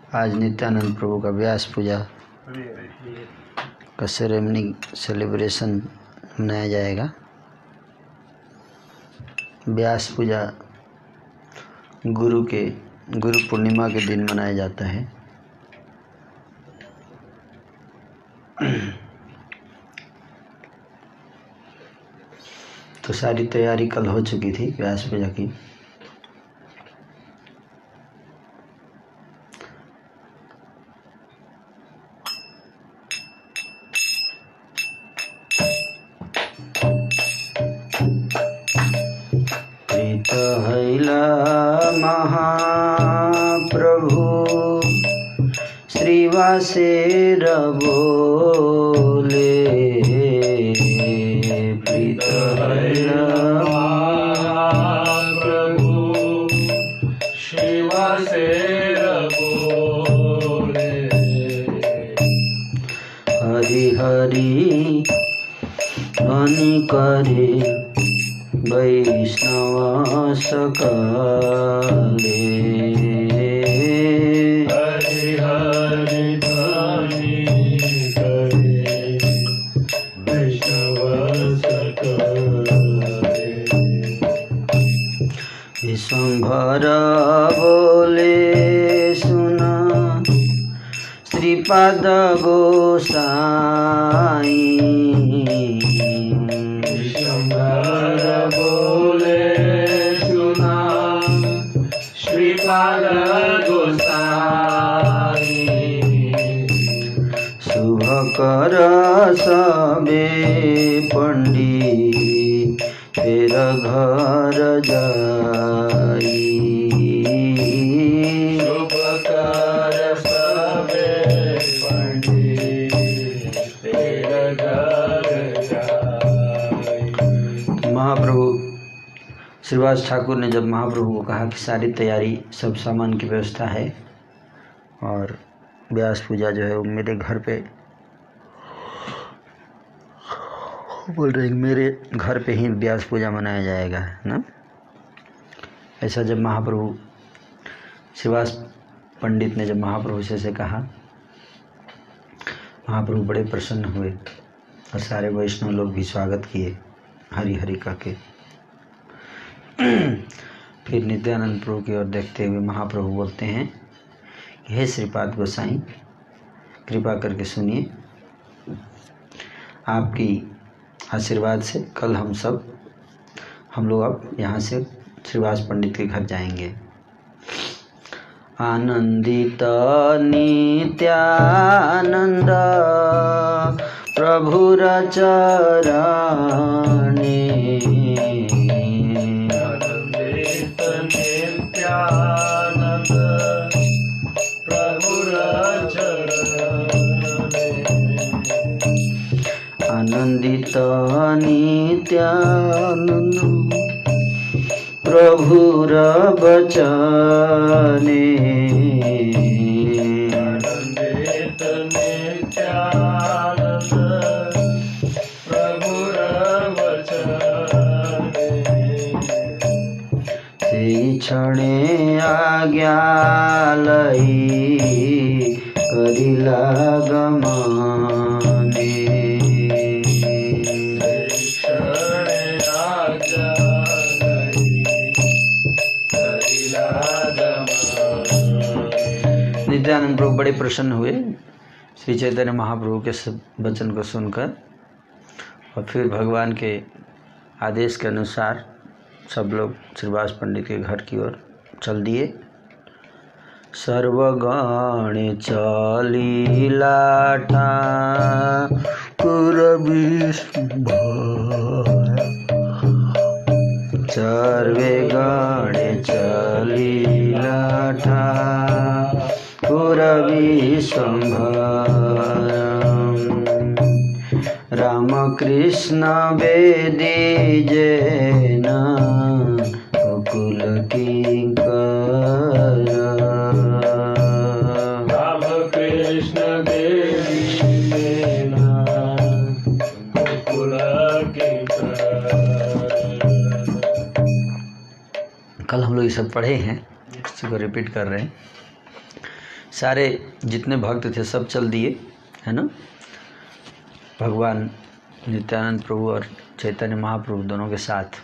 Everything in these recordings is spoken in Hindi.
आज नित्यानंद प्रभु का व्यास पूजा का सेरेमनी सेलिब्रेशन मनाया जाएगा। व्यास पूजा गुरु पूर्णिमा के दिन मनाया जाता है। तो सारी तैयारी कल हो चुकी थी व्यास पूजा की। प्रीत हैला महाप्रभु श्रीवासेर बोले। प्रीत हैला महाप्रभु श्रीवासेर बोले। हरि हरि ध्वनि करे वैष्णव सकाले। हरि हरि ध्वनि करे वैष्णव सकाले। विश्वंभर बोले सुना श्रीपाद गोसाई। विश्वंभर बोले सुना श्रीपाद गोसाई। शुभ कर सबे पंडित फिर घर जाई। शुभ कर सबे पंडित तेरा घर जाई। महाप्रभु श्रीवास ठाकुर ने जब महाप्रभु को कहा कि सारी तैयारी सब सामान की व्यवस्था है और व्यास पूजा जो है वो मेरे घर पे बोल रहे मेरे घर पे ही व्यास पूजा मनाया जाएगा, है ना। ऐसा जब महाप्रभु श्रीवास पंडित ने जब महाप्रभु से कहा, महाप्रभु बड़े प्रसन्न हुए और सारे वैष्णव लोग भी स्वागत किए हरि हरि करके। फिर नित्यानंद प्रभु की ओर देखते हुए महाप्रभु बोलते हैं, हे श्रीपाद गोसाई कृपा करके सुनिए, आपकी आशीर्वाद से कल हम लोग अब यहाँ से श्रीवास पंडित के घर जाएंगे। आनंदित नित्यानंद प्रभुर चरणे। आनंदित नित्यानंद प्रभुर चरणे। आनंदित नित्यानंद प्रभुर बचने। आनंदित नित्यानंद प्रभुर वचने। से क्षणे आज्ञा लई करिला गमने। क्षणे आज्ञा लई करिला गमने। नित्यानंद प्रभु बड़े प्रसन्न हुए श्री चैतन्य महाप्रभु के सब वचन को सुनकर और फिर भगवान के आदेश के अनुसार सब लोग श्रीवास पंडित के घर की ओर चल दिए। सर्वगण चलीला ठाकुर सर्वे गण चलीला ठाकुर विश्वंभर। रामकृष्ण वेदी जैन कुल किंकर। रामकृष्ण देवी सेना कुल किंकर। कल हम लोग ये सब पढ़े हैं, इसी को रिपीट कर रहे हैं। सारे जितने भक्त थे सब चल दिए, है ना। भगवान नित्यानंद प्रभु और चैतन्य महाप्रभु दोनों के साथ।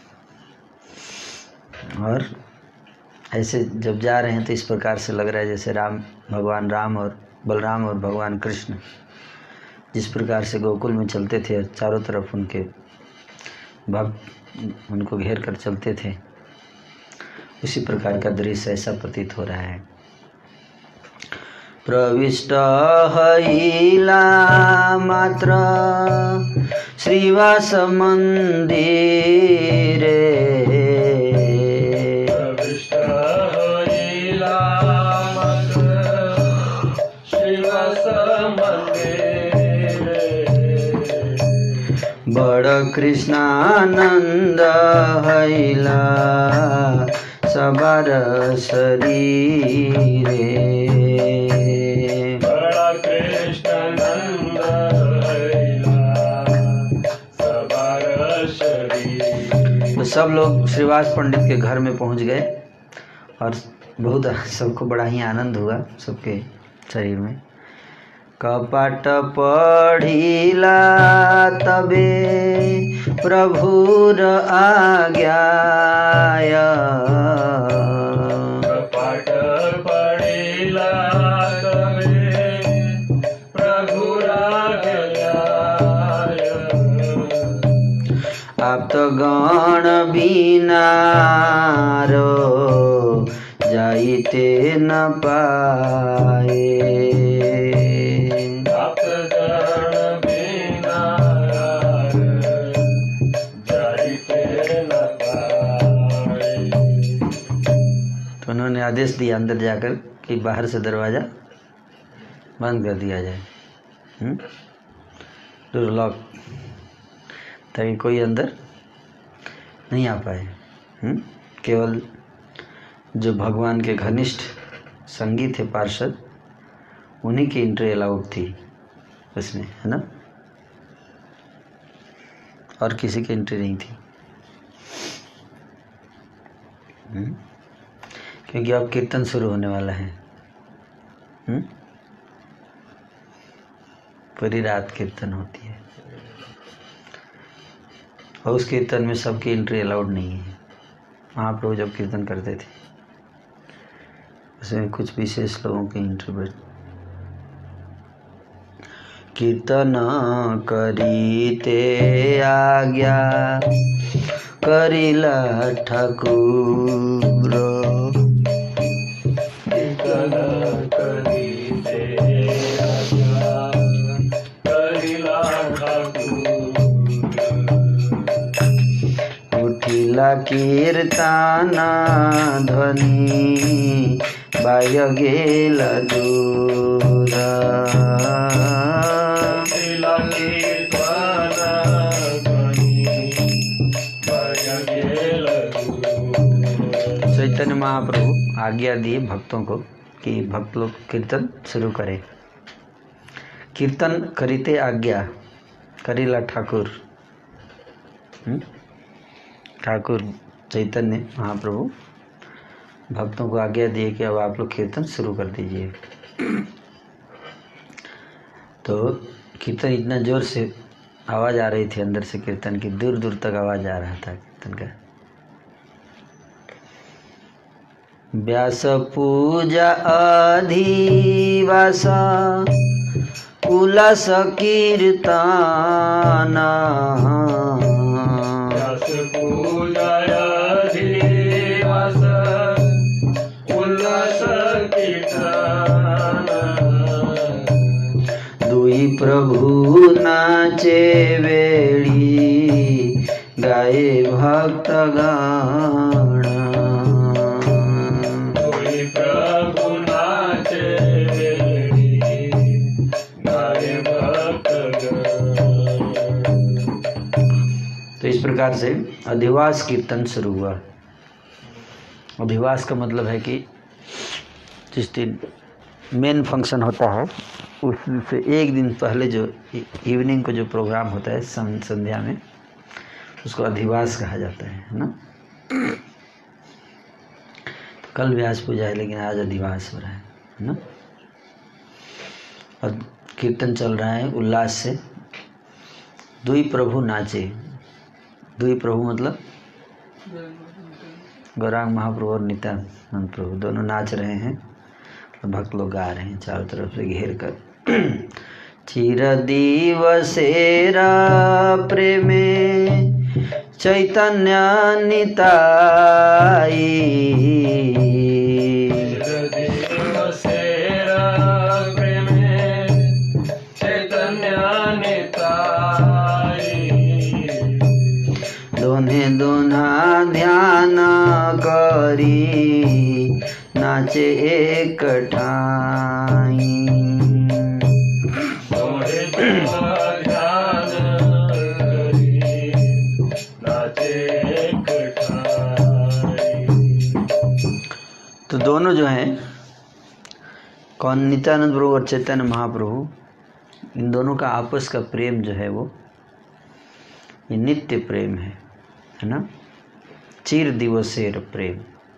और ऐसे जब जा रहे हैं तो इस प्रकार से लग रहा है जैसे भगवान राम और बलराम और भगवान कृष्ण जिस प्रकार से गोकुल में चलते थे, चारों तरफ उनके भक्त उनको घेर कर चलते थे, उसी प्रकार का दृश्य ऐसा प्रतीत हो रहा है। प्रविष्ट हईला मात्र श्रीवास मंदिरे, प्रविष्ट हईला मात्र श्रीवास मंदिरे, बड़ कृष्णानंद हईला सबार शरीरे, बड़ा कृष्णानंद हईला सबार शरीर। तो सब लोग श्रीवास पंडित के घर में पहुंच गए और बहुत सबको बड़ा ही आनंद हुआ सबके शरीर में। कपट पढ़िला तबे प्रभुर आज्ञा, कपट पढ़िला तबे प्रभुर आज्ञा, आप्त गण बिनारो जाइते न पाए, तो उन्होंने आदेश दिया अंदर जाकर कि बाहर से दरवाज़ा बंद कर दिया जाए, डोर लॉक, ताकि कोई अंदर नहीं आ पाए। केवल जो भगवान के घनिष्ठ संगी थे, पार्षद, उन्हीं की एंट्री अलाउड थी उसमें, है ना, और किसी की एंट्री नहीं थी। क्योंकि अब कीर्तन शुरू होने वाला है। पूरी रात कीर्तन होती है और उस कीर्तन में सबकी एंट्री अलाउड नहीं है। महाप्रभु जब कीर्तन करते थे उसमें कुछ विशेष लोगों की एंट्री। कीर्तन करीते आज्ञा करिला ठाकुर, कीर्तन करीते आज्ञा करिला ठाकुर, उठिला कीर्तन ध्वनि बाह्य गेल दूर, उठिला कीर्तन ध्वनि बाह्य गेल दूर। चैतन्य महाप्रभु आज्ञा दिए भक्तों को कि भक्त लोग कीर्तन शुरू करें। कीर्तन करीते आज्ञा करिला ठाकुर, ठाकुर चैतन्य महाप्रभु भक्तों को आज्ञा दिए कि अब आप लोग कीर्तन शुरू कर दीजिए। तो कीर्तन इतना जोर से आवाज़ आ रही थी अंदर से कीर्तन की, दूर दूर तक आवाज़ आ रहा था कीर्तन का। व्यास पूजा अधिवास उल्लास कीर्तन, व्यास पूजा अधिवास उल्लास कीर्तन, दुई प्रभु नाचे वेड़ी गाए भक्त गण, कोई प्रभु नाचे वेड़ी गाए भक्तगण। तो इस प्रकार से अधिवास कीर्तन शुरू हुआ। अधिवास का मतलब है कि जिस दिन मेन फंक्शन होता है उससे एक दिन पहले जो इवनिंग को जो प्रोग्राम होता है संध्या में, उसको अधिवास कहा जाता है ना। कल व्यास पूजा है लेकिन आज अधिवास हो रहा है ना। और कीर्तन चल रहा है उल्लास से। दुई प्रभु नाचे। दुई प्रभु मतलब गौरांग महाप्रभु और नित्यानंद प्रभु दोनों नाच रहे हैं और भक्त लोग गा रहे हैं चारों तरफ से घेर कर। चिर दिवसेरा प्रेमे चैतन्य निताई। दिवसेरा प्रेमे चैतन्य निताई। दोने दोना ध्यान करी नाचे एक ठाई। तो दोनों जो हैं कौन, नित्यानंद प्रभु और चैतन्य महाप्रभु, इन दोनों का आपस का प्रेम जो है वो ये नित्य प्रेम है ना। चिर दिवसेर प्रेम,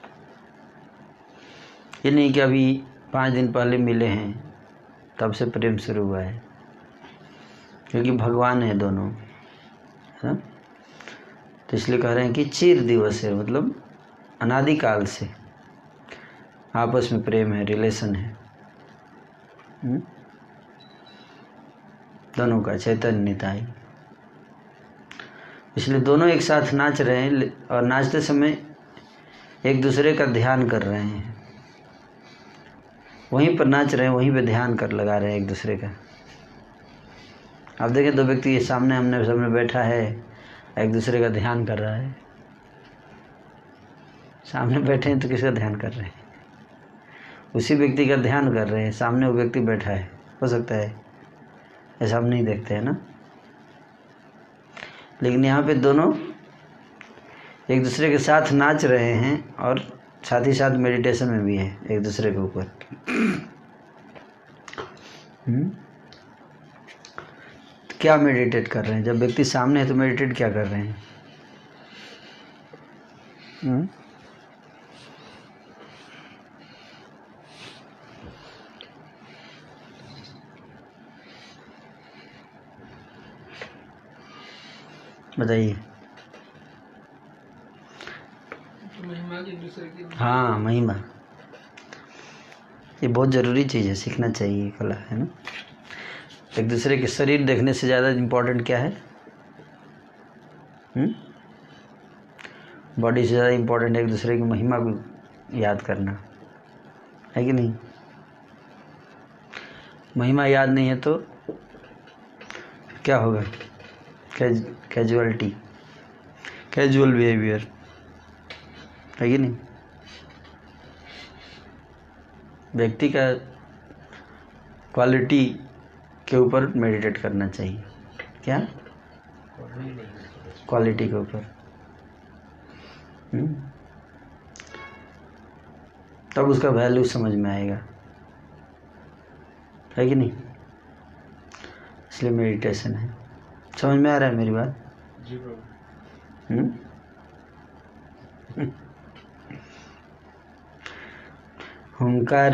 ये नहीं कि अभी 5 दिन पहले मिले हैं तब से प्रेम शुरू हुआ है, क्योंकि भगवान है दोनों, है ना। तो इसलिए कह रहे हैं कि चिर दिवसेर मतलब अनादिकाल से आपस में प्रेम है, रिलेशन है दोनों का, चैतन्य निताई। इसलिए दोनों एक साथ नाच रहे हैं और नाचते समय एक दूसरे का ध्यान कर रहे हैं, वहीं पर नाच रहे हैं, वहीं पे ध्यान कर लगा रहे हैं एक दूसरे का। आप देखें 2 व्यक्ति ये सामने हमने सामने बैठा है, एक दूसरे का ध्यान कर रहा है। सामने बैठे हैं तो किसका ध्यान कर रहे हैं? उसी व्यक्ति का ध्यान कर रहे हैं, सामने वो व्यक्ति बैठा है, हो सकता है ऐसा हम नहीं देखते हैं ना। लेकिन यहाँ पे दोनों एक दूसरे के साथ नाच रहे हैं और साथ ही साथ मेडिटेशन में भी है एक दूसरे के ऊपर। क्या मेडिटेट कर रहे हैं? जब व्यक्ति सामने है तो मेडिटेट क्या कर रहे हैं? बताइए। महिमा की दूसरे की। हाँ, महिमा ये बहुत ज़रूरी चीज़ है, सीखना चाहिए, कला है ना। एक दूसरे के शरीर देखने से ज़्यादा इम्पोर्टेंट क्या है? बॉडी से ज़्यादा इम्पोर्टेंट है एक दूसरे की महिमा को याद करना, है कि नहीं? महिमा याद नहीं है तो क्या होगा? कैजुअलिटी, कैजुअल बिहेवियर, है कि नहीं? व्यक्ति का क्वालिटी के ऊपर मेडिटेट करना चाहिए। क्या? क्वालिटी के ऊपर। तब उसका वैल्यू समझ में आएगा, है कि नहीं? इसलिए मेडिटेशन है। समझ में आ रहा है मेरी बात? जी प्रभु। हुंकार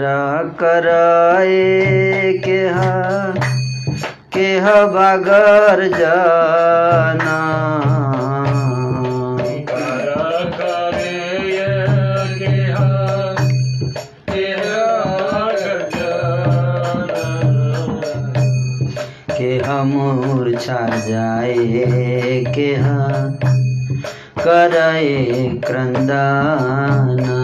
कराए केह बागर जाना। मूर्छा जाए केह कराए क्रंदाना।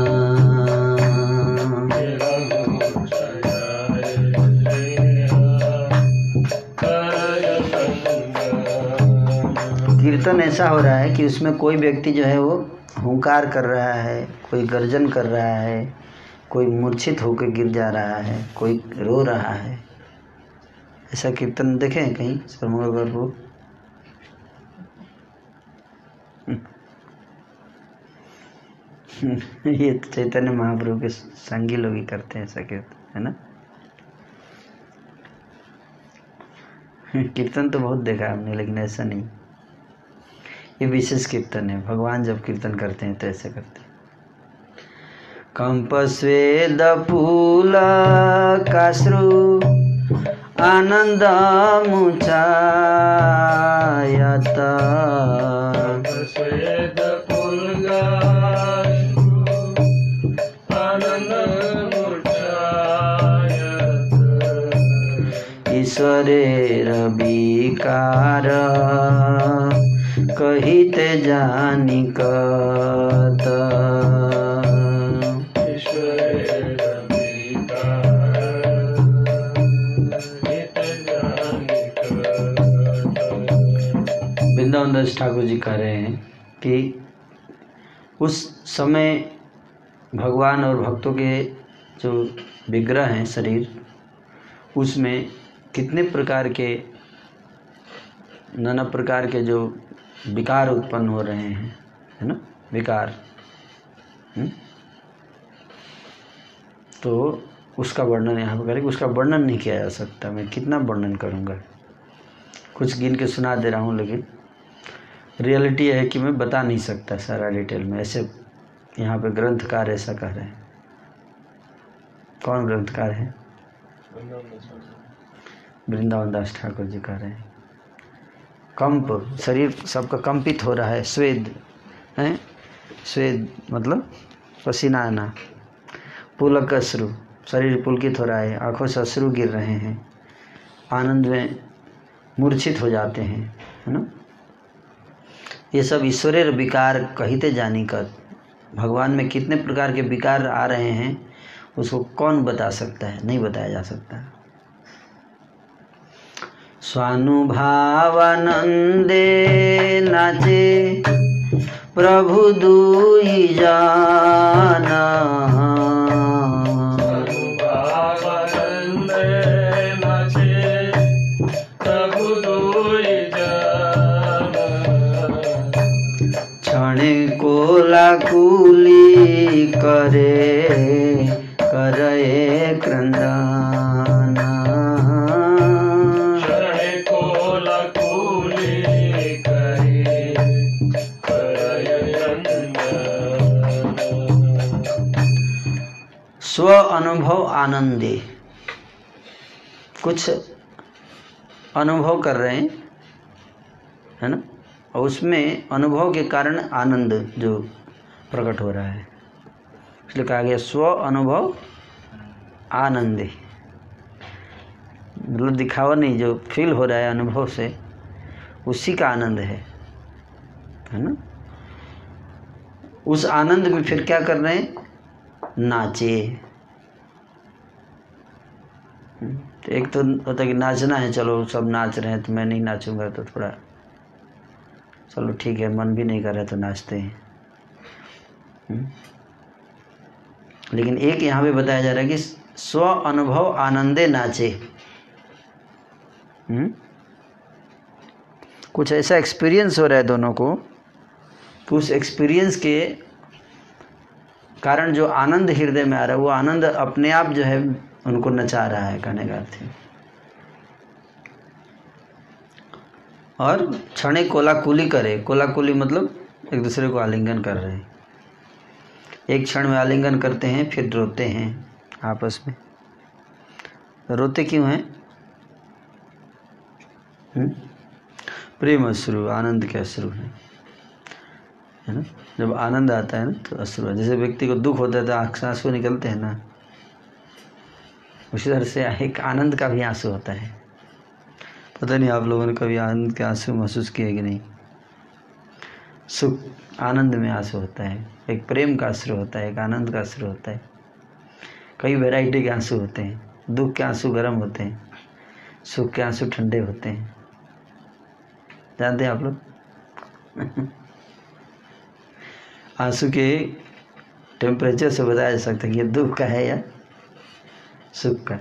कीर्तन ऐसा हो रहा है कि उसमें कोई व्यक्ति जो है वो हुंकार कर रहा है, कोई गर्जन कर रहा है, कोई मूर्छित होकर गिर जा रहा है, कोई रो रहा है। ऐसा कीर्तन देखे हैं कहीं सर्वमंगल प्रभु? ये चैतन्य महाप्रभु के संगी लोग ही करते हैं ऐसा कीर्तन, है ना। कीर्तन तो बहुत देखा हमने, लेकिन ऐसा नहीं। ये विशेष कीर्तन है, भगवान जब कीर्तन करते हैं तो ऐसे करते हैं। कंप स्वेद फूल काश्रु आनंद मुचायत स्वेद पुलगाश्रु आनंद मुचायत ईश्वरेर विकार कहिते जानिकत ईश्वरेर विकार कहिते जानिकत। वृंदावन दास ठाकुर जी कह रहे हैं कि उस समय भगवान और भक्तों के जो विग्रह हैं शरीर, उसमें कितने प्रकार के नाना प्रकार के जो विकार उत्पन्न हो रहे हैं, है ना, विकार। तो उसका वर्णन यहाँ पर करेंगे। उसका वर्णन नहीं किया जा सकता, मैं कितना वर्णन करूँगा, कुछ गिन के सुना दे रहा हूँ, लेकिन रियलिटी है कि मैं बता नहीं सकता सारा डिटेल में। ऐसे यहाँ पे ग्रंथकार ऐसा कह रहे हैं। कौन ग्रंथकार है? वृंदावन दास ठाकुर जी कह रहे हैं। कंप, शरीर सबका कंपित हो रहा है, स्वेद है, स्वेद मतलब पसीना आना, पुलक अश्रु, शरीर पुलकित हो रहा है, आंखों से अश्रु गिर रहे हैं, आनंद में मूर्छित हो जाते हैं, है ना। ये सब ईश्वरेर विकार कहिते जानिकत। भगवान में कितने प्रकार के विकार आ रहे हैं उसको कौन बता सकता है? नहीं बताया जा सकता। स्वानुभावानंदे नाचे प्रभु दुई जाना, कोलाकुली करे करे क्रंदना, कोलाकुली करे करे स्व अनुभव आनंदे, कुछ अनुभव कर रहे हैं, है ना, और उसमें अनुभव के कारण आनंद जो प्रकट हो रहा है, इसलिए कहा गया स्व अनुभव आनंदे। मतलब दिखावा नहीं, जो फील हो रहा है अनुभव से उसी का आनंद है ना। उस आनंद में फिर क्या कर रहे हैं? नाचे। तो एक तो होता है कि नाचना है, चलो सब नाच रहे हैं तो मैं नहीं नाचूंगा, तो थोड़ा चलो ठीक है, मन भी नहीं कर रहा तो नाचते हैं। लेकिन एक यहाँ पे बताया जा रहा है कि स्व अनुभव आनंदे नाचे। कुछ ऐसा एक्सपीरियंस हो रहा है दोनों को कि उस एक्सपीरियंस के कारण जो आनंद हृदय में आ रहा है, वो आनंद अपने आप जो है उनको नचा रहा है, कहने का अर्थ है। और क्षणे कोलाकुली करे, कोलाकुली मतलब एक दूसरे को आलिंगन कर रहे हैं। एक क्षण में आलिंगन करते हैं, फिर रोते हैं आपस में। रोते क्यों हैं? प्रेम अश्रु, आनंद के अश्रु हैं, है ना। जब आनंद आता है ना तो अश्रु, जैसे व्यक्ति को दुख होता है तो आँख से आंसू निकलते हैं ना, उसी तरह से एक आनंद का भी आंसू होता है। पता नहीं आप लोगों ने कभी आनंद के आंसू महसूस किए कि नहीं। सुख आनंद में आंसू होता है, एक प्रेम का आंसू होता है, एक आनंद का आंसू होता है। कई वैरायटी के आंसू होते हैं। दुख के आंसू गर्म होते हैं, सुख के आंसू ठंडे होते हैं, जानते हैं आप लोग। आंसू के टेम्परेचर से बताया जा सकता है कि ये दुख का है या सुख का।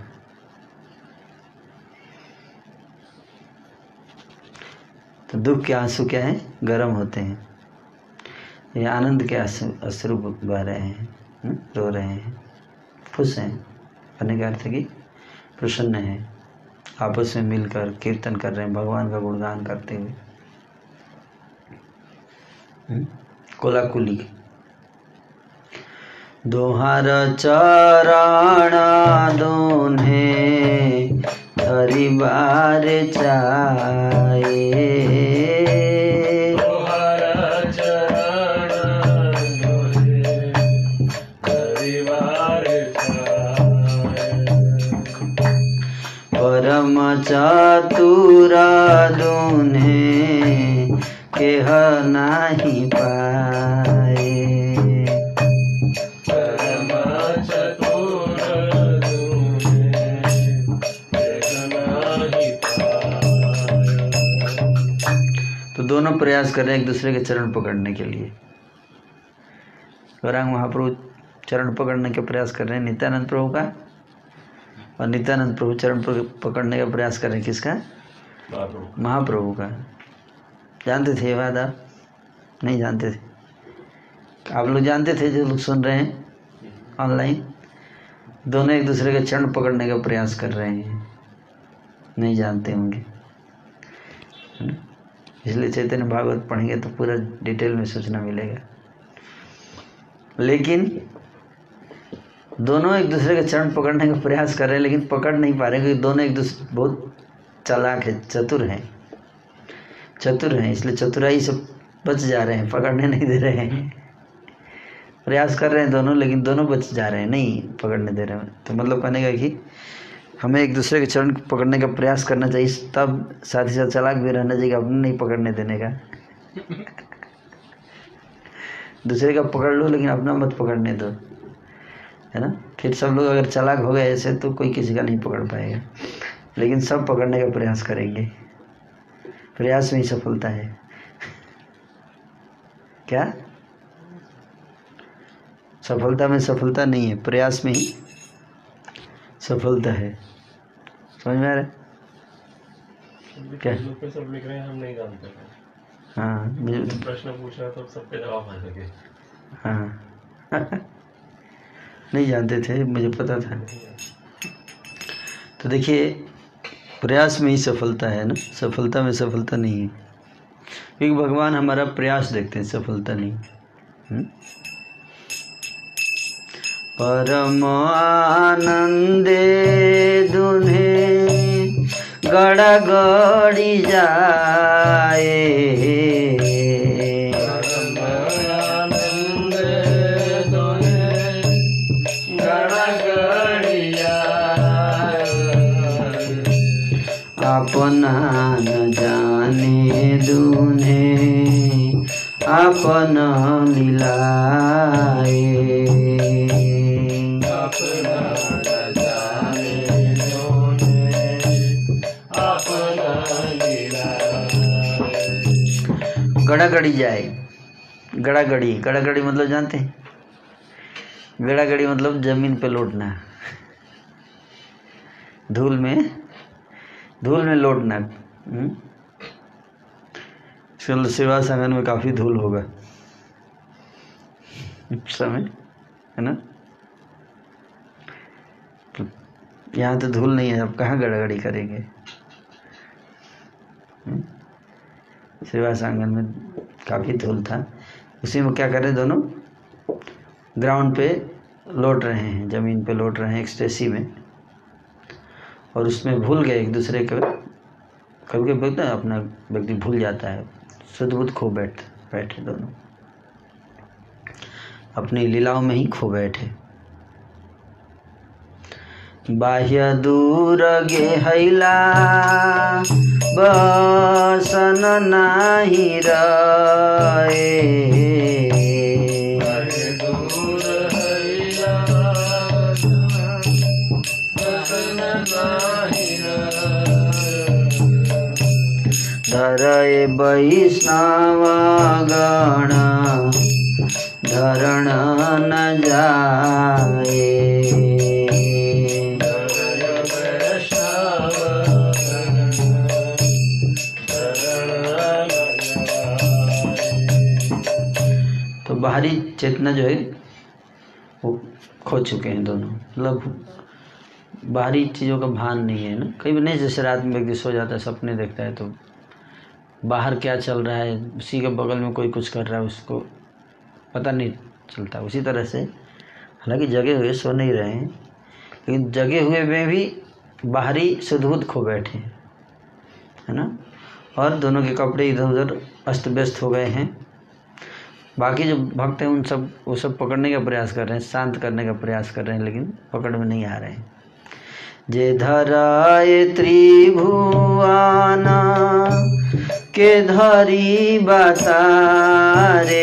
तो दुख के आंसू क्या है? गर्म होते हैं। ये आनंद के अश्रु बह रहे हैं, रो रहे हैं, खुश हैं, कहने का अर्थ है कि प्रसन्न हैं, आपस में मिलकर कीर्तन कर रहे हैं, भगवान का गुणगान करते हुए। कोलाकुली। दोहार चरण दोन्हे हरि चाहे तोहरा चरण जोहे परिवार चाहे परम चतुरा दुने केह नाही पाए परम चतुर दुने नहीं पाए। तो दोनों प्रयास कर रहे हैं एक दूसरे के चरण पकड़ने के लिए। गौरांग महाप्रभु चरण पकड़ने के प्रयास कर रहे हैं नित्यानंद प्रभु का, और नित्यानंद प्रभु चरण पकड़ने का प्रयास कर रहे हैं किसका? महाप्रभु का। जानते थे ये बात आप? नहीं जानते थे? आप लोग जानते थे जो लोग सुन रहे हैं ऑनलाइन? दोनों एक दूसरे के चरण पकड़ने का प्रयास कर रहे हैं, नहीं जानते होंगे, है ना? इसलिए चैतन्य भागवत पढ़ेंगे तो पूरा डिटेल में सूचना मिलेगा। लेकिन दोनों एक दूसरे के चरण पकड़ने का प्रयास कर रहे हैं, लेकिन पकड़ नहीं पा रहे क्योंकि दोनों एक दूसरे बहुत चालाक है, चतुर हैं, इसलिए चतुराई से बच जा रहे हैं, पकड़ने नहीं दे रहे हैं। प्रयास कर रहे हैं दोनों, लेकिन दोनों बच जा रहे हैं, नहीं पकड़ने दे रहे हैं। तो मतलब कहने का कि हमें एक दूसरे के चरण पकड़ने का प्रयास करना चाहिए, तब साथ ही साथ चालाक भी रहना चाहिए, अपने नहीं पकड़ने देने का। दूसरे का पकड़ लो लेकिन अपना मत पकड़ने दो, है ना? फिर सब लोग अगर चालाक हो गए ऐसे तो कोई किसी का नहीं पकड़ पाएगा, लेकिन सब पकड़ने का प्रयास करेंगे। प्रयास में ही सफलता है। क्या? सफलता में सफलता नहीं है, प्रयास में ही सफलता है। समझ में आ रहा है? क्या? सब लिख रहे हैं, हम नहीं जानते हैं। हाँ, मुझे तो प्रश्न पूछा तो सबके जवाब आ सके। हाँ नहीं जानते थे, मुझे पता था। तो देखिए, प्रयास में ही सफलता है ना, सफलता में सफलता नहीं है, क्योंकि भगवान हमारा प्रयास देखते हैं, सफलता नहीं। परम आनंदे दुन्हे गड़गड़ी जाए अपना न जाने दूने अपना मिलाए अपना न जाने दूने अपना मिलाए। गड़ागड़ी जाए। गड़ागड़ी मतलब जानते हैं? गड़ागड़ी मतलब जमीन पे लौटना, धूल में लौटना। सेवा संगन में काफ़ी धूल होगा इस समय, है ना? यहाँ तो धूल नहीं है, अब कहाँ गड़ागड़ी करेंगे? सेवा संगन में काफ़ी धूल था, उसी में क्या कर रहे दोनों? ग्राउंड पे लौट रहे हैं, ज़मीन पे लौट रहे हैं एक्सटेसी में, और उसमें भूल गए एक दूसरे को। कभी कभी बोलते हैं अपना व्यक्ति भूल जाता है, शुद्ध बुद्ध खो बैठे दोनों, अपनी लीलाओं में ही खो बैठे। बाह्य दूर गेहैला बसन नाही रहे धरय वैष्णव गण धरण न जाए तो बाहरी चेतना जो है वो खो चुके हैं दोनों, मतलब बाहरी चीज़ों का भान नहीं है ना। कई बार नहीं, जैसे रात में व्यक्ति सो जाता है, सपने देखता है, तो बाहर क्या चल रहा है, उसी के बगल में कोई कुछ कर रहा है, उसको पता नहीं चलता। उसी तरह से हालांकि जगे हुए सो नहीं रहे हैं, लेकिन जगे हुए में भी बाहरी सुध-बुध खो बैठे हैं। है ना। और दोनों के कपड़े इधर उधर अस्त व्यस्त हो गए हैं। बाकी जो भक्त हैं वो सब पकड़ने का प्रयास कर रहे हैं, शांत करने का प्रयास कर रहे हैं, लेकिन पकड़ में नहीं आ रहे हैं। जे धराए त्रिभुवाना के धरी बतारे,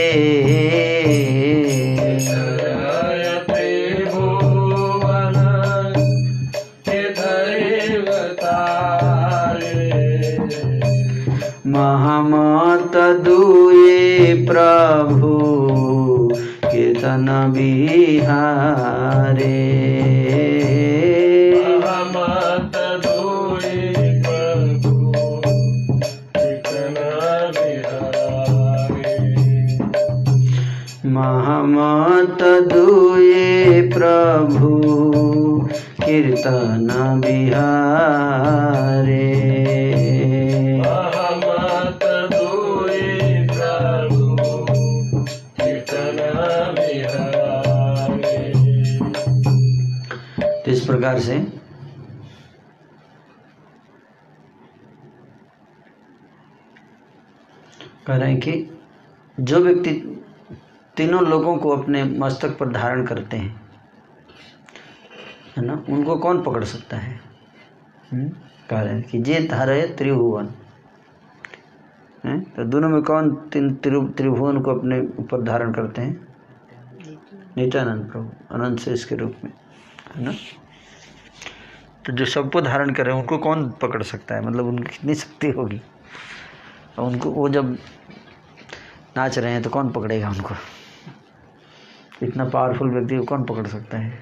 महामत दुए प्रभु कीर्तन बिहारे, महामत दुए प्रभु कीर्तन बिहारे, महामत दुए प्रभु कीर्तन बिहारे, इस प्रकार से कह रहे हैं कि जो व्यक्ति तीनों लोगों को अपने मस्तक पर धारण करते हैं, है ना, उनको कौन पकड़ सकता है। कह रहे हैं कि जे धारे त्रिभुवन है, तो दोनों में कौन त्रिभुवन को अपने ऊपर धारण करते हैं। नित्यानंद प्रभु अनंत शेष के रूप में, है ना। तो जो सबको धारण कर रहे हैं उनको कौन पकड़ सकता है, मतलब उनकी कितनी शक्ति होगी। और उनको वो जब नाच रहे हैं तो कौन पकड़ेगा उनको। इतना पावरफुल व्यक्ति को कौन पकड़ सकता है।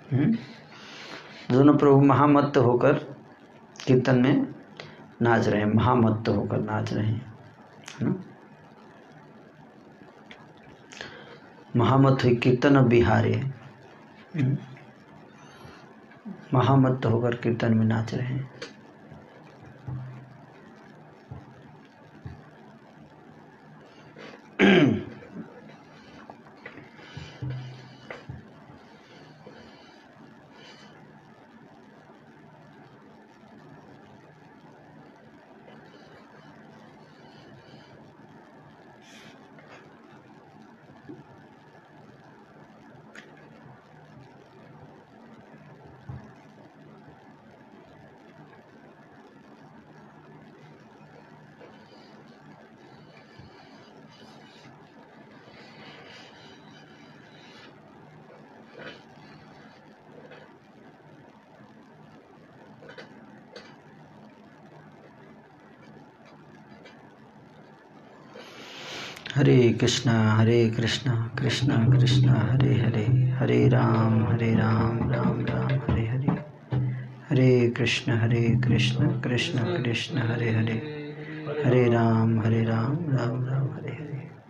दोनों प्रभु महामत्त होकर कीर्तन में नाच रहे हैं, महामत्त होकर नाच रहे हैं, है ना। महामत्त हुई कीर्तन बिहारे, महामत्त होकर कीर्तन में नाच रहे हैं। हरे कृष्णा कृष्ण कृष्ण हरे हरे, हरे राम राम राम हरे हरे, हरे कृष्ण कृष्ण कृष्ण हरे हरे, हरे राम राम राम हरे हरे।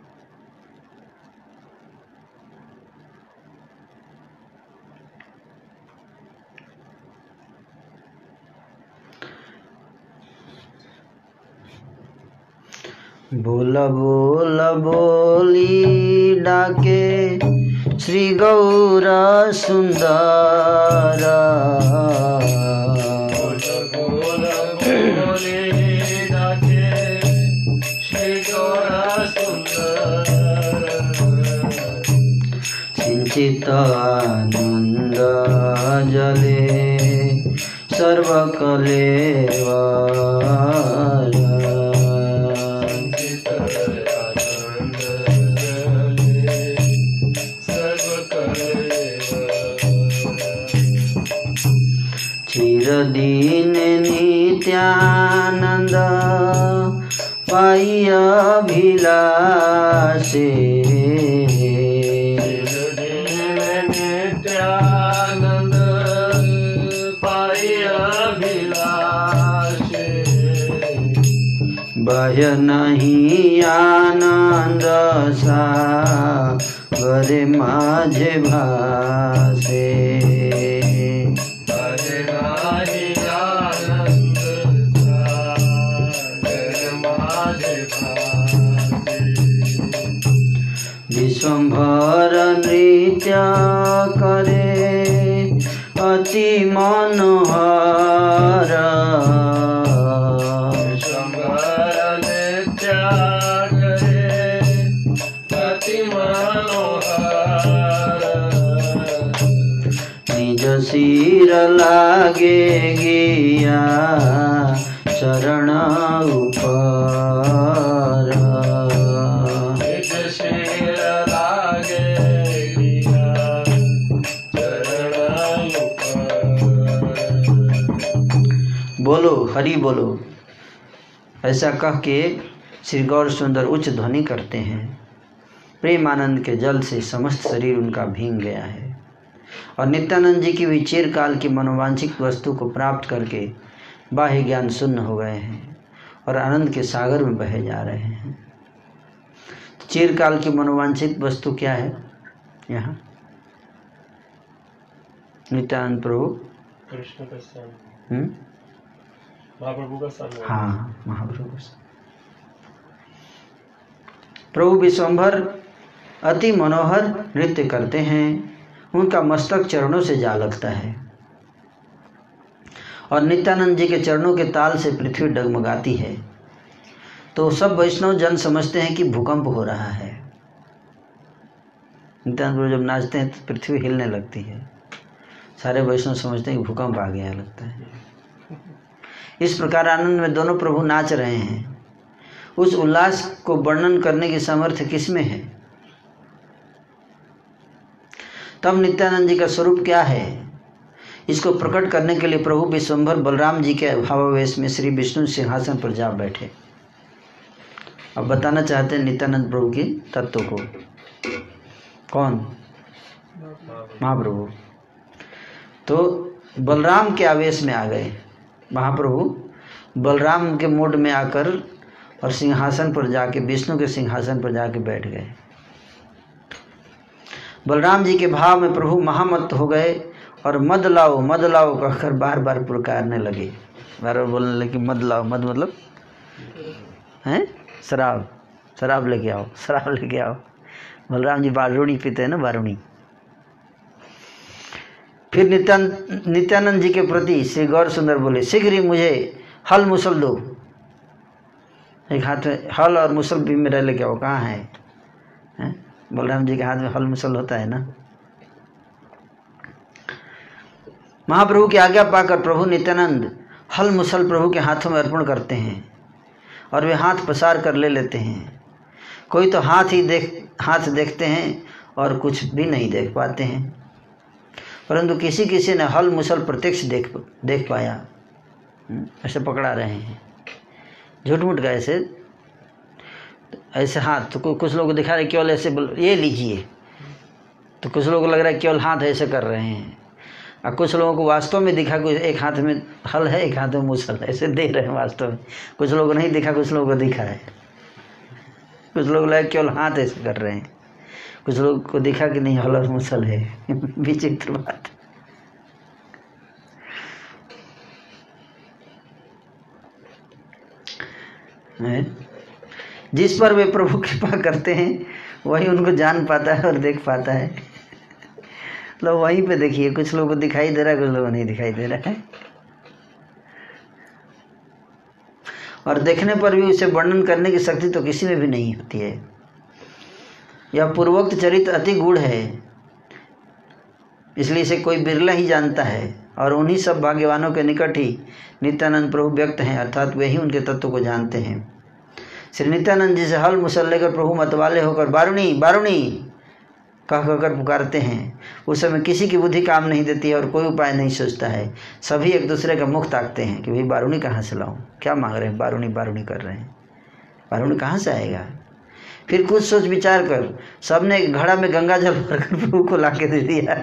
बोल बोल बोली डाके श्री गौर सुंदर, बोल बोले डाके श्री गौर सुंदर, सिंचित आनंद जले सर्वकलेवर, चिरदीन नित्यानंद पाई अभिलाषे, नित्यानंद पाई अभिलाषे, बह नहीं आनंद सागर माझे भासे, विश्वंभर नृत्य करे अति मनोहर, विश्वंभर सिर लागे गिया चरण ऊपर निज सिर लागे गिया चरण ऊपर। बोलो हरि बोलो, ऐसा कह के श्री गौर सुंदर उच्च ध्वनि करते हैं। प्रेमानंद के जल से समस्त शरीर उनका भींग गया है और नित्यानंद जी की भी चिरकाल की मनोवांछित वस्तु को प्राप्त करके बाह्य ज्ञान शून्य हो गए हैं और आनंद के सागर में बहे जा रहे हैं। चिरकाल की मनोवांछित वस्तु क्या है यहाँ? नित्यानंद प्रभु कृष्ण का स्थान, महाप्रभु का स्थान। हाँ, महाप्रभु का स्थान। प्रभु विश्वंभर अति मनोहर नृत्य करते हैं, उनका मस्तक चरणों से जा लगता है और नित्यानंद जी के चरणों के ताल से पृथ्वी डगमगाती है। तो सब वैष्णव जन समझते हैं कि भूकंप हो रहा है। नित्यानंद प्रभु जब नाचते हैं तो पृथ्वी हिलने लगती है। सारे वैष्णव समझते हैं कि भूकंप आ गया लगता है। इस प्रकार आनंद में दोनों प्रभु नाच रहे हैं। उस उल्लास को वर्णन करने की सामर्थ्य किसमें है? तब नित्यानंद जी का स्वरूप क्या है, इसको प्रकट करने के लिए प्रभु विश्वंभर बलराम जी के भावावेश में श्री विष्णु सिंहासन पर जा बैठे। अब बताना चाहते हैं नित्यानंद प्रभु की तत्व को। कौन? महाप्रभु। तो बलराम के आवेश में आ गए महाप्रभु। बलराम के मूड में आकर और सिंहासन पर जाके, विष्णु के सिंहासन पर जाके बैठ गए। बलराम जी के भाव में प्रभु महामत्त हो गए और मद लाओ कहकर बार बार पुकारने लगे। बार बार बोलने लगे मद लाओ। मद मतलब हैं शराब, शराब लेके आओ, शराब लेके आओ। बलराम जी बारूणी पीते हैं ना, बारूणी। फिर नित्यानंद जी के प्रति श्री गौर सुंदर बोले, शीघ्र ही मुझे हल मुसल दो। एक हाथ में हल और मुसल भी मेरा लेके आओ। कहाँ है? बलराम जी के हाथ में हल मुसल होता है ना। महाप्रभु की आज्ञा पाकर प्रभु नित्यानंद हल मुसल प्रभु के हाथों में अर्पण करते हैं और वे हाथ पसार कर ले लेते हैं। कोई तो हाथ देखते हैं और कुछ भी नहीं देख पाते हैं, परंतु किसी किसी ने हल मुसल प्रत्यक्ष देख पाया। ऐसे पकड़ा रहे हैं झूठ मूठ का, ऐसे हाथ। तो कुछ लोगों को दिखा रहे केवल ऐसे ये लीजिए, तो कुछ लोगों को लग रहा है केवल हाथ ऐसे कर रहे हैं, और कुछ लोगों को वास्तव में दिखा कुछ एक हाथ में हल है एक हाथ में मुसल है, ऐसे दे रहे हैं वास्तव में। कुछ लोगों को नहीं दिखा, कुछ लोगों को दिखा है। कुछ लोग लगे केवल हाथ ऐसे कर रहे हैं, कुछ लोगों को दिखा कि नहीं हल और मुसल है। विचित्र बात है। जिस पर वे प्रभु कृपा करते हैं वही उनको जान पाता है और देख पाता है। मतलब वहीं पे देखिए, कुछ लोगों को दिखाई दे रहा है, कुछ लोगों को नहीं दिखाई दे रहा है। और देखने पर भी उसे वर्णन करने की शक्ति तो किसी में भी नहीं होती है। यह पूर्वोक्त चरित्र अति गूढ़ है, इसलिए इसे कोई बिरला ही जानता है और उन्हीं सब भाग्यवानों के निकट ही नित्यानंद प्रभु व्यक्त हैं, अर्थात वे ही उनके तत्व को जानते हैं। श्री नित्यानंद जी से हल मुसल लेकर प्रभु मतवाले होकर बारूणी बारूणी कहकर पुकारते हैं। उस समय किसी की बुद्धि काम नहीं देती है और कोई उपाय नहीं सोचता है। सभी एक दूसरे का मुख ताकते हैं कि भाई बारूणी कहाँ से लाऊं, क्या मांग रहे हैं, बारूणी बारूणी कर रहे हैं, बारूणी कहाँ से आएगा। फिर कुछ सोच विचार कर सबने एक घड़ा में गंगा जल भरकर प्रभु को लाके दे दिया।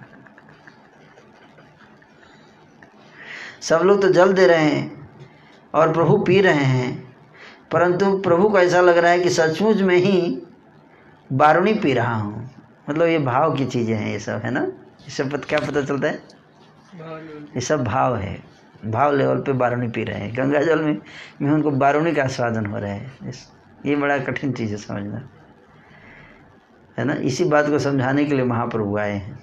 सब लोग तो जल दे रहे हैं और प्रभु पी रहे हैं, परंतु प्रभु को ऐसा लग रहा है कि सचमुच में ही बारूणी पी रहा हूँ। मतलब ये भाव की चीज़ें हैं, ये सब है ना। ये सब क्या पता चलता है, ये सब भाव है। भाव लेवल पे बारूणी पी रहे हैं, गंगा जल में उनको बारूणी का आस्वादन हो रहा है। ये बड़ा कठिन चीज़ है समझना, है ना। इसी बात को समझाने के लिए महाप्रभु आए हैं।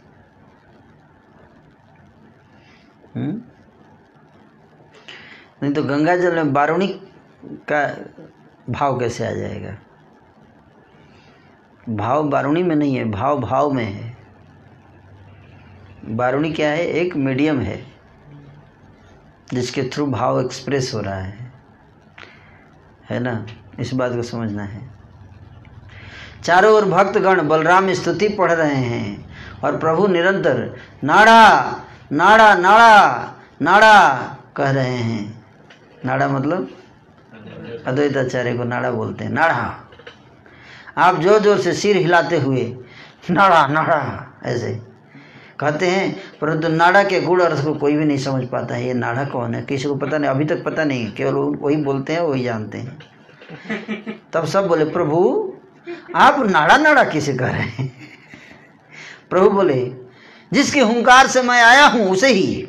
नहीं तो गंगा जल में बारूणी का भाव कैसे आ जाएगा। भाव बारूणी में नहीं है, भाव भाव में है। वारुणी क्या है? एक मीडियम है जिसके थ्रू भाव एक्सप्रेस हो रहा है ना? इस बात को समझना है। चारों ओर भक्तगण बलराम स्तुति पढ़ रहे हैं और प्रभु निरंतर नाड़ा नाड़ा नाड़ा नाड़ा कह रहे हैं। नाड़ा मतलब अद्वैताचार्य को नाड़ा बोलते हैं, नाड़ा। आप जोर जोर से सिर हिलाते हुए नाड़ा नाड़ा ऐसे कहते हैं, परंतु नाड़ा के गुण अर्थ को कोई भी नहीं समझ पाता है। ये नाड़ा कौन है किसी को पता नहीं, अभी तक पता नहीं, केवल वही बोलते हैं, वही जानते हैं। तब सब बोले प्रभु आप नाड़ा नाड़ा किसे कह रहे हैं? प्रभु बोले जिसके हुंकार से मैं आया हूं उसे ही,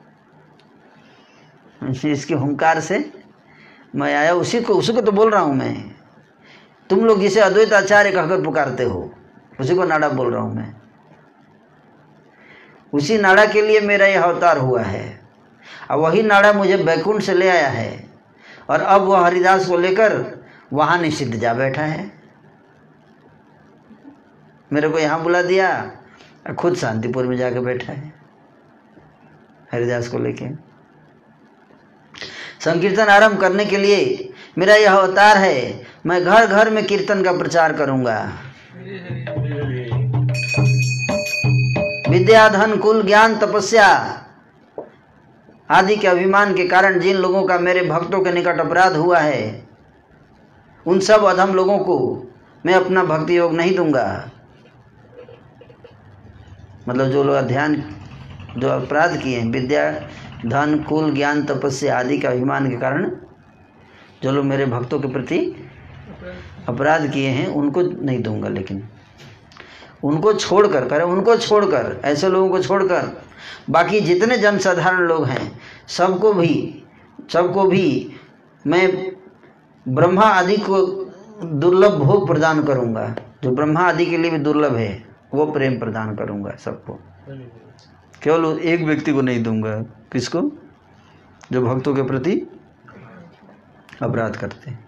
जिसके हुंकार से मैं आया उसी को तो बोल रहा हूं मैं। तुम लोग जिसे अद्वैत आचार्य कहकर पुकारते हो उसी को नाड़ा बोल रहा हूं मैं। उसी नाड़ा के लिए मेरा यह अवतार हुआ है। अब वही नाड़ा मुझे बैकुंठ से ले आया है और अब वह हरिदास को लेकर वहां निषिद्ध जा बैठा है। मेरे को यहाँ बुला दिया, खुद शांतिपुर में जाके बैठा है हरिदास को लेके। संकीर्तन आरंभ करने के लिए मेरा यह अवतार है। मैं घर घर में कीर्तन का प्रचार करूंगा। विद्या धन कुल ज्ञान तपस्या आदि के अभिमान के कारण जिन लोगों का मेरे भक्तों के निकट अपराध हुआ है उन सब अधम लोगों को मैं अपना भक्ति योग नहीं दूंगा। मतलब जो लोग अध्ययन जो अपराध किए हैं, विद्या धन कुल ज्ञान तपस्या आदि के अभिमान के कारण जो लोग मेरे भक्तों के प्रति अपराध किए हैं उनको नहीं दूंगा। लेकिन उनको छोड़कर करें, उनको छोड़कर, ऐसे लोगों को छोड़कर बाकी जितने जनसाधारण लोग हैं सबको भी मैं ब्रह्मा आदि को दुर्लभ भोग प्रदान करूंगा। जो ब्रह्मा आदि के लिए भी दुर्लभ है वो प्रेम प्रदान करूंगा सबको। केवल एक व्यक्ति को नहीं दूंगा। किसको? जो भक्तों के प्रति अपराध करते हैं।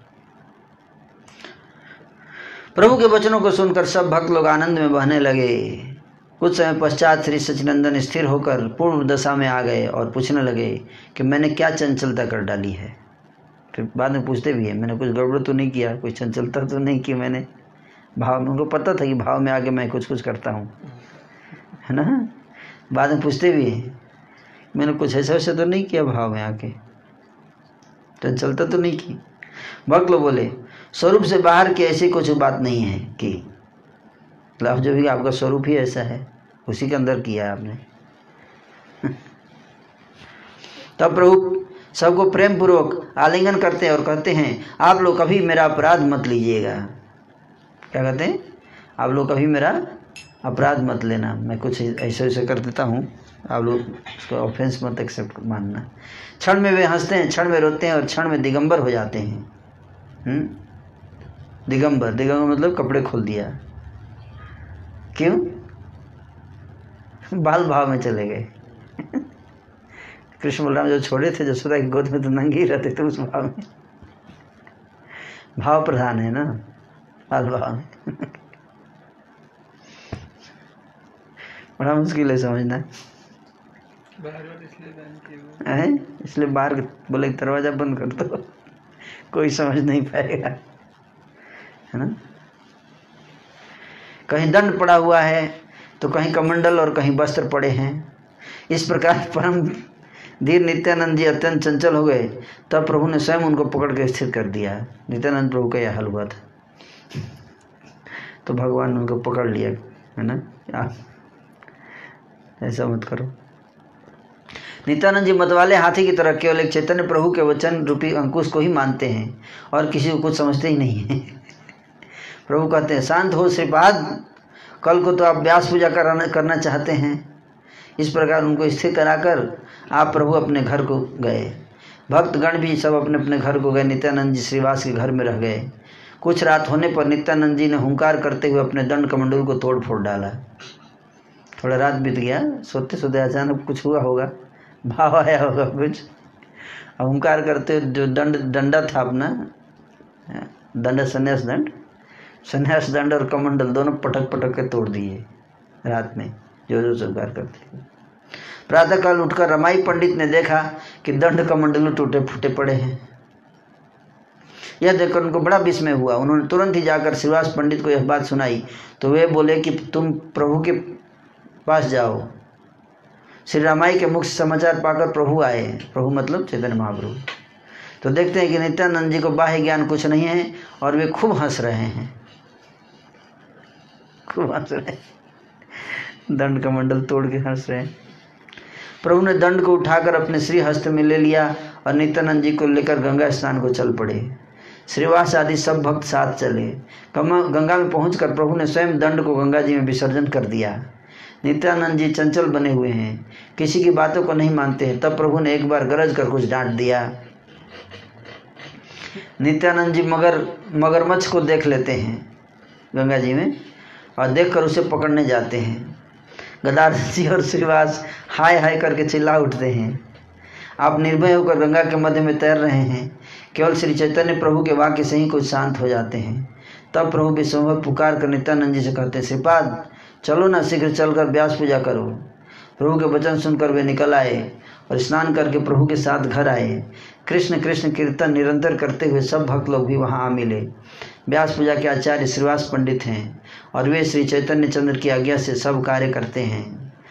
प्रभु के वचनों को सुनकर सब भक्त लोग आनंद में बहने लगे। कुछ समय पश्चात श्री सच्चिदानंद स्थिर होकर पूर्व दशा में आ गए और पूछने लगे कि मैंने क्या चंचलता कर डाली है। फिर बाद में पूछते भी है, मैंने कुछ गड़बड़ तो नहीं किया, कोई चंचलता तो नहीं की मैंने। भाव में उनको पता था कि भाव में आके मैं कुछ करता हूँ, है ना। बाद में पूछते भी हैं, मैंने कुछ ऐसा वैसा तो नहीं किया, भाव में आके चंचलता तो नहीं की। भक्त लोग बोले स्वरूप से बाहर की ऐसी कुछ बात नहीं है कि लाभ जो भी आपका स्वरूप ही ऐसा है, उसी के अंदर किया आपने। तब प्रभु सबको प्रेम पूर्वक आलिंगन करते हैं और कहते हैं आप लोग कभी मेरा अपराध मत लीजिएगा। क्या कहते हैं? आप लोग कभी मेरा अपराध मत लेना, मैं कुछ ऐसे ऐसे कर देता हूँ, आप लोग उसको ऑफेंस मत एक्सेप्ट मानना। क्षण में वे हंसते हैं, क्षण में रोते हैं और क्षण में दिगंबर हो जाते हैं। दिगंबर मतलब कपड़े खोल दिया। क्यों? बाल भाव में चले गए। कृष्ण बलराम जो छोड़े थे यशोदा की गोद में तो नंगे ही रहते थे, उस भाव में। भाव प्रधान है ना, बाल भाव में। बड़ा मुश्किल है समझना। इसलिए बाहर बोले दरवाजा बंद कर दो, कोई समझ नहीं पाएगा, है ना। कहीं दंड पड़ा हुआ है तो कहीं कमंडल और कहीं वस्त्र पड़े हैं। इस प्रकार परम धीर नित्यानंद जी अत्यंत चंचल हो गए। तब प्रभु ने स्वयं उनको पकड़ के स्थिर कर दिया। नित्यानंद प्रभु का यह हाल हुआ था, तो भगवान ने उनको पकड़ लिया, है ना। ऐसा मत करो। नित्यानंद जी मतवाले हाथी की तरह केवल एक चैतन्य प्रभु के वचन रूपी अंकुश को ही मानते हैं और किसी को कुछ समझते ही नहीं है। प्रभु कहते हैं शांत हो श्रीपाद, कल को तो आप व्यास पूजा करना चाहते हैं। इस प्रकार उनको स्थिर कराकर आप प्रभु अपने घर को गए। भक्तगण भी सब अपने अपने घर को गए। नित्यानंद जी श्रीवास के घर में रह गए। कुछ रात होने पर नित्यानंद जी ने हुंकार करते हुए अपने दंड कमंडल को तोड़ फोड़ डाला। थोड़ा रात बीत गया, सोते सोते अचानक कुछ हुआ होगा, भाव आया होगा कुछ। हुंकार करते जो डंडा था अपना, दंड संन्यास दंड और कमंडल दोनों पटक पटक के तोड़ दिए रात में, जो जो स्वीकार करते। प्रातःकाल उठकर रमाई पंडित ने देखा कि दंड कमंडलू टूटे फूटे पड़े हैं। यह देखकर उनको बड़ा विस्मय हुआ। उन्होंने तुरंत ही जाकर श्रीवास पंडित को यह बात सुनाई तो वे बोले कि तुम प्रभु के पास जाओ। श्री रामाई के मुख से समाचार पाकर प्रभु आए। प्रभु मतलब चैतन्य महाप्रभु। तो देखते हैं कि नित्यानंद जी को बाह्य ज्ञान कुछ नहीं है और वे खूब हंस रहे हैं, खूब हंस रहे हैं, दंड का मंडल तोड़ के हंस रहे हैं। प्रभु ने दंड को उठाकर अपने श्री हस्त में ले लिया और नित्यानंद जी को लेकर गंगा स्नान को चल पड़े। श्रीवास आदि सब भक्त साथ चले। गंगा में पहुंचकर प्रभु ने स्वयं दंड को गंगा जी में विसर्जन कर दिया। नित्यानंद जी चंचल बने हुए हैं, किसी की बातों को नहीं मानते हैं। तब प्रभु ने एक बार गरज कर कुछ डांट दिया। नित्यानंद जी मगरमच्छ को देख लेते हैं गंगा जी में और देखकर उसे पकड़ने जाते हैं। गदाधर जी और श्रीवास हाय हाय करके चिल्ला उठते हैं। आप निर्भय होकर गंगा के मध्य में तैर रहे हैं। केवल श्री चैतन्य प्रभु के वाक्य से ही कुछ शांत हो जाते हैं। तब प्रभु विश्वम्भर पुकार कर नित्यानंद जी से कहते हैं, श्रीपाद चलो ना, शीघ्र चलकर व्यास पूजा करो। प्रभु के वचन सुनकर वे निकल आए और स्नान करके प्रभु के साथ घर आए। कृष्ण कृष्ण कीर्तन निरंतर करते हुए सब भक्त लोग भी वहाँ आ मिले। व्यास पूजा के आचार्य श्रीवास पंडित हैं और वे श्री चैतन्य चंद्र की आज्ञा से सब कार्य करते हैं।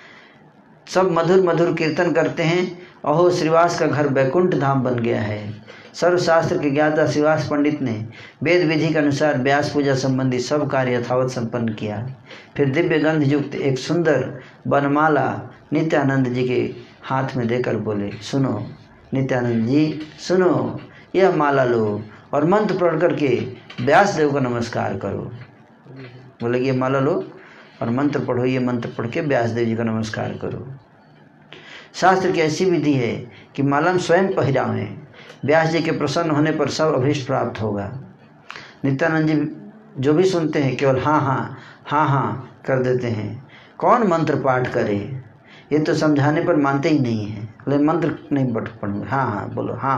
सब मधुर मधुर कीर्तन करते हैं। अहो श्रीवास का घर वैकुंठ धाम बन गया है। सर्वशास्त्र के ज्ञाता श्रीवास पंडित ने वेद विधि के अनुसार व्यास पूजा संबंधी सब कार्य यथावत संपन्न किया। फिर दिव्य गंध युक्त एक सुंदर वनमाला नित्यानंद जी के हाथ में देकर बोले, सुनो नित्यानंद जी सुनो, यह माला लो और मंत्र पढ़ करके व्यास देव को नमस्कार करो। बोले कि ये माला लो और मंत्र पढ़ो, ये मंत्र पढ़ के व्यास देव जी का नमस्कार करो। शास्त्र की ऐसी विधि है कि माला स्वयं पहिरावें। व्यास जी के प्रसन्न होने पर सब अभीष्ट प्राप्त होगा। नित्यानंद जी जो भी सुनते हैं केवल हाँ हाँ हाँ हाँ कर देते हैं। कौन मंत्र पाठ करे, ये तो समझाने पर मानते ही नहीं हैं। बोले मंत्र नहीं पढ़ूंगे, हाँ हाँ बोलो, हाँ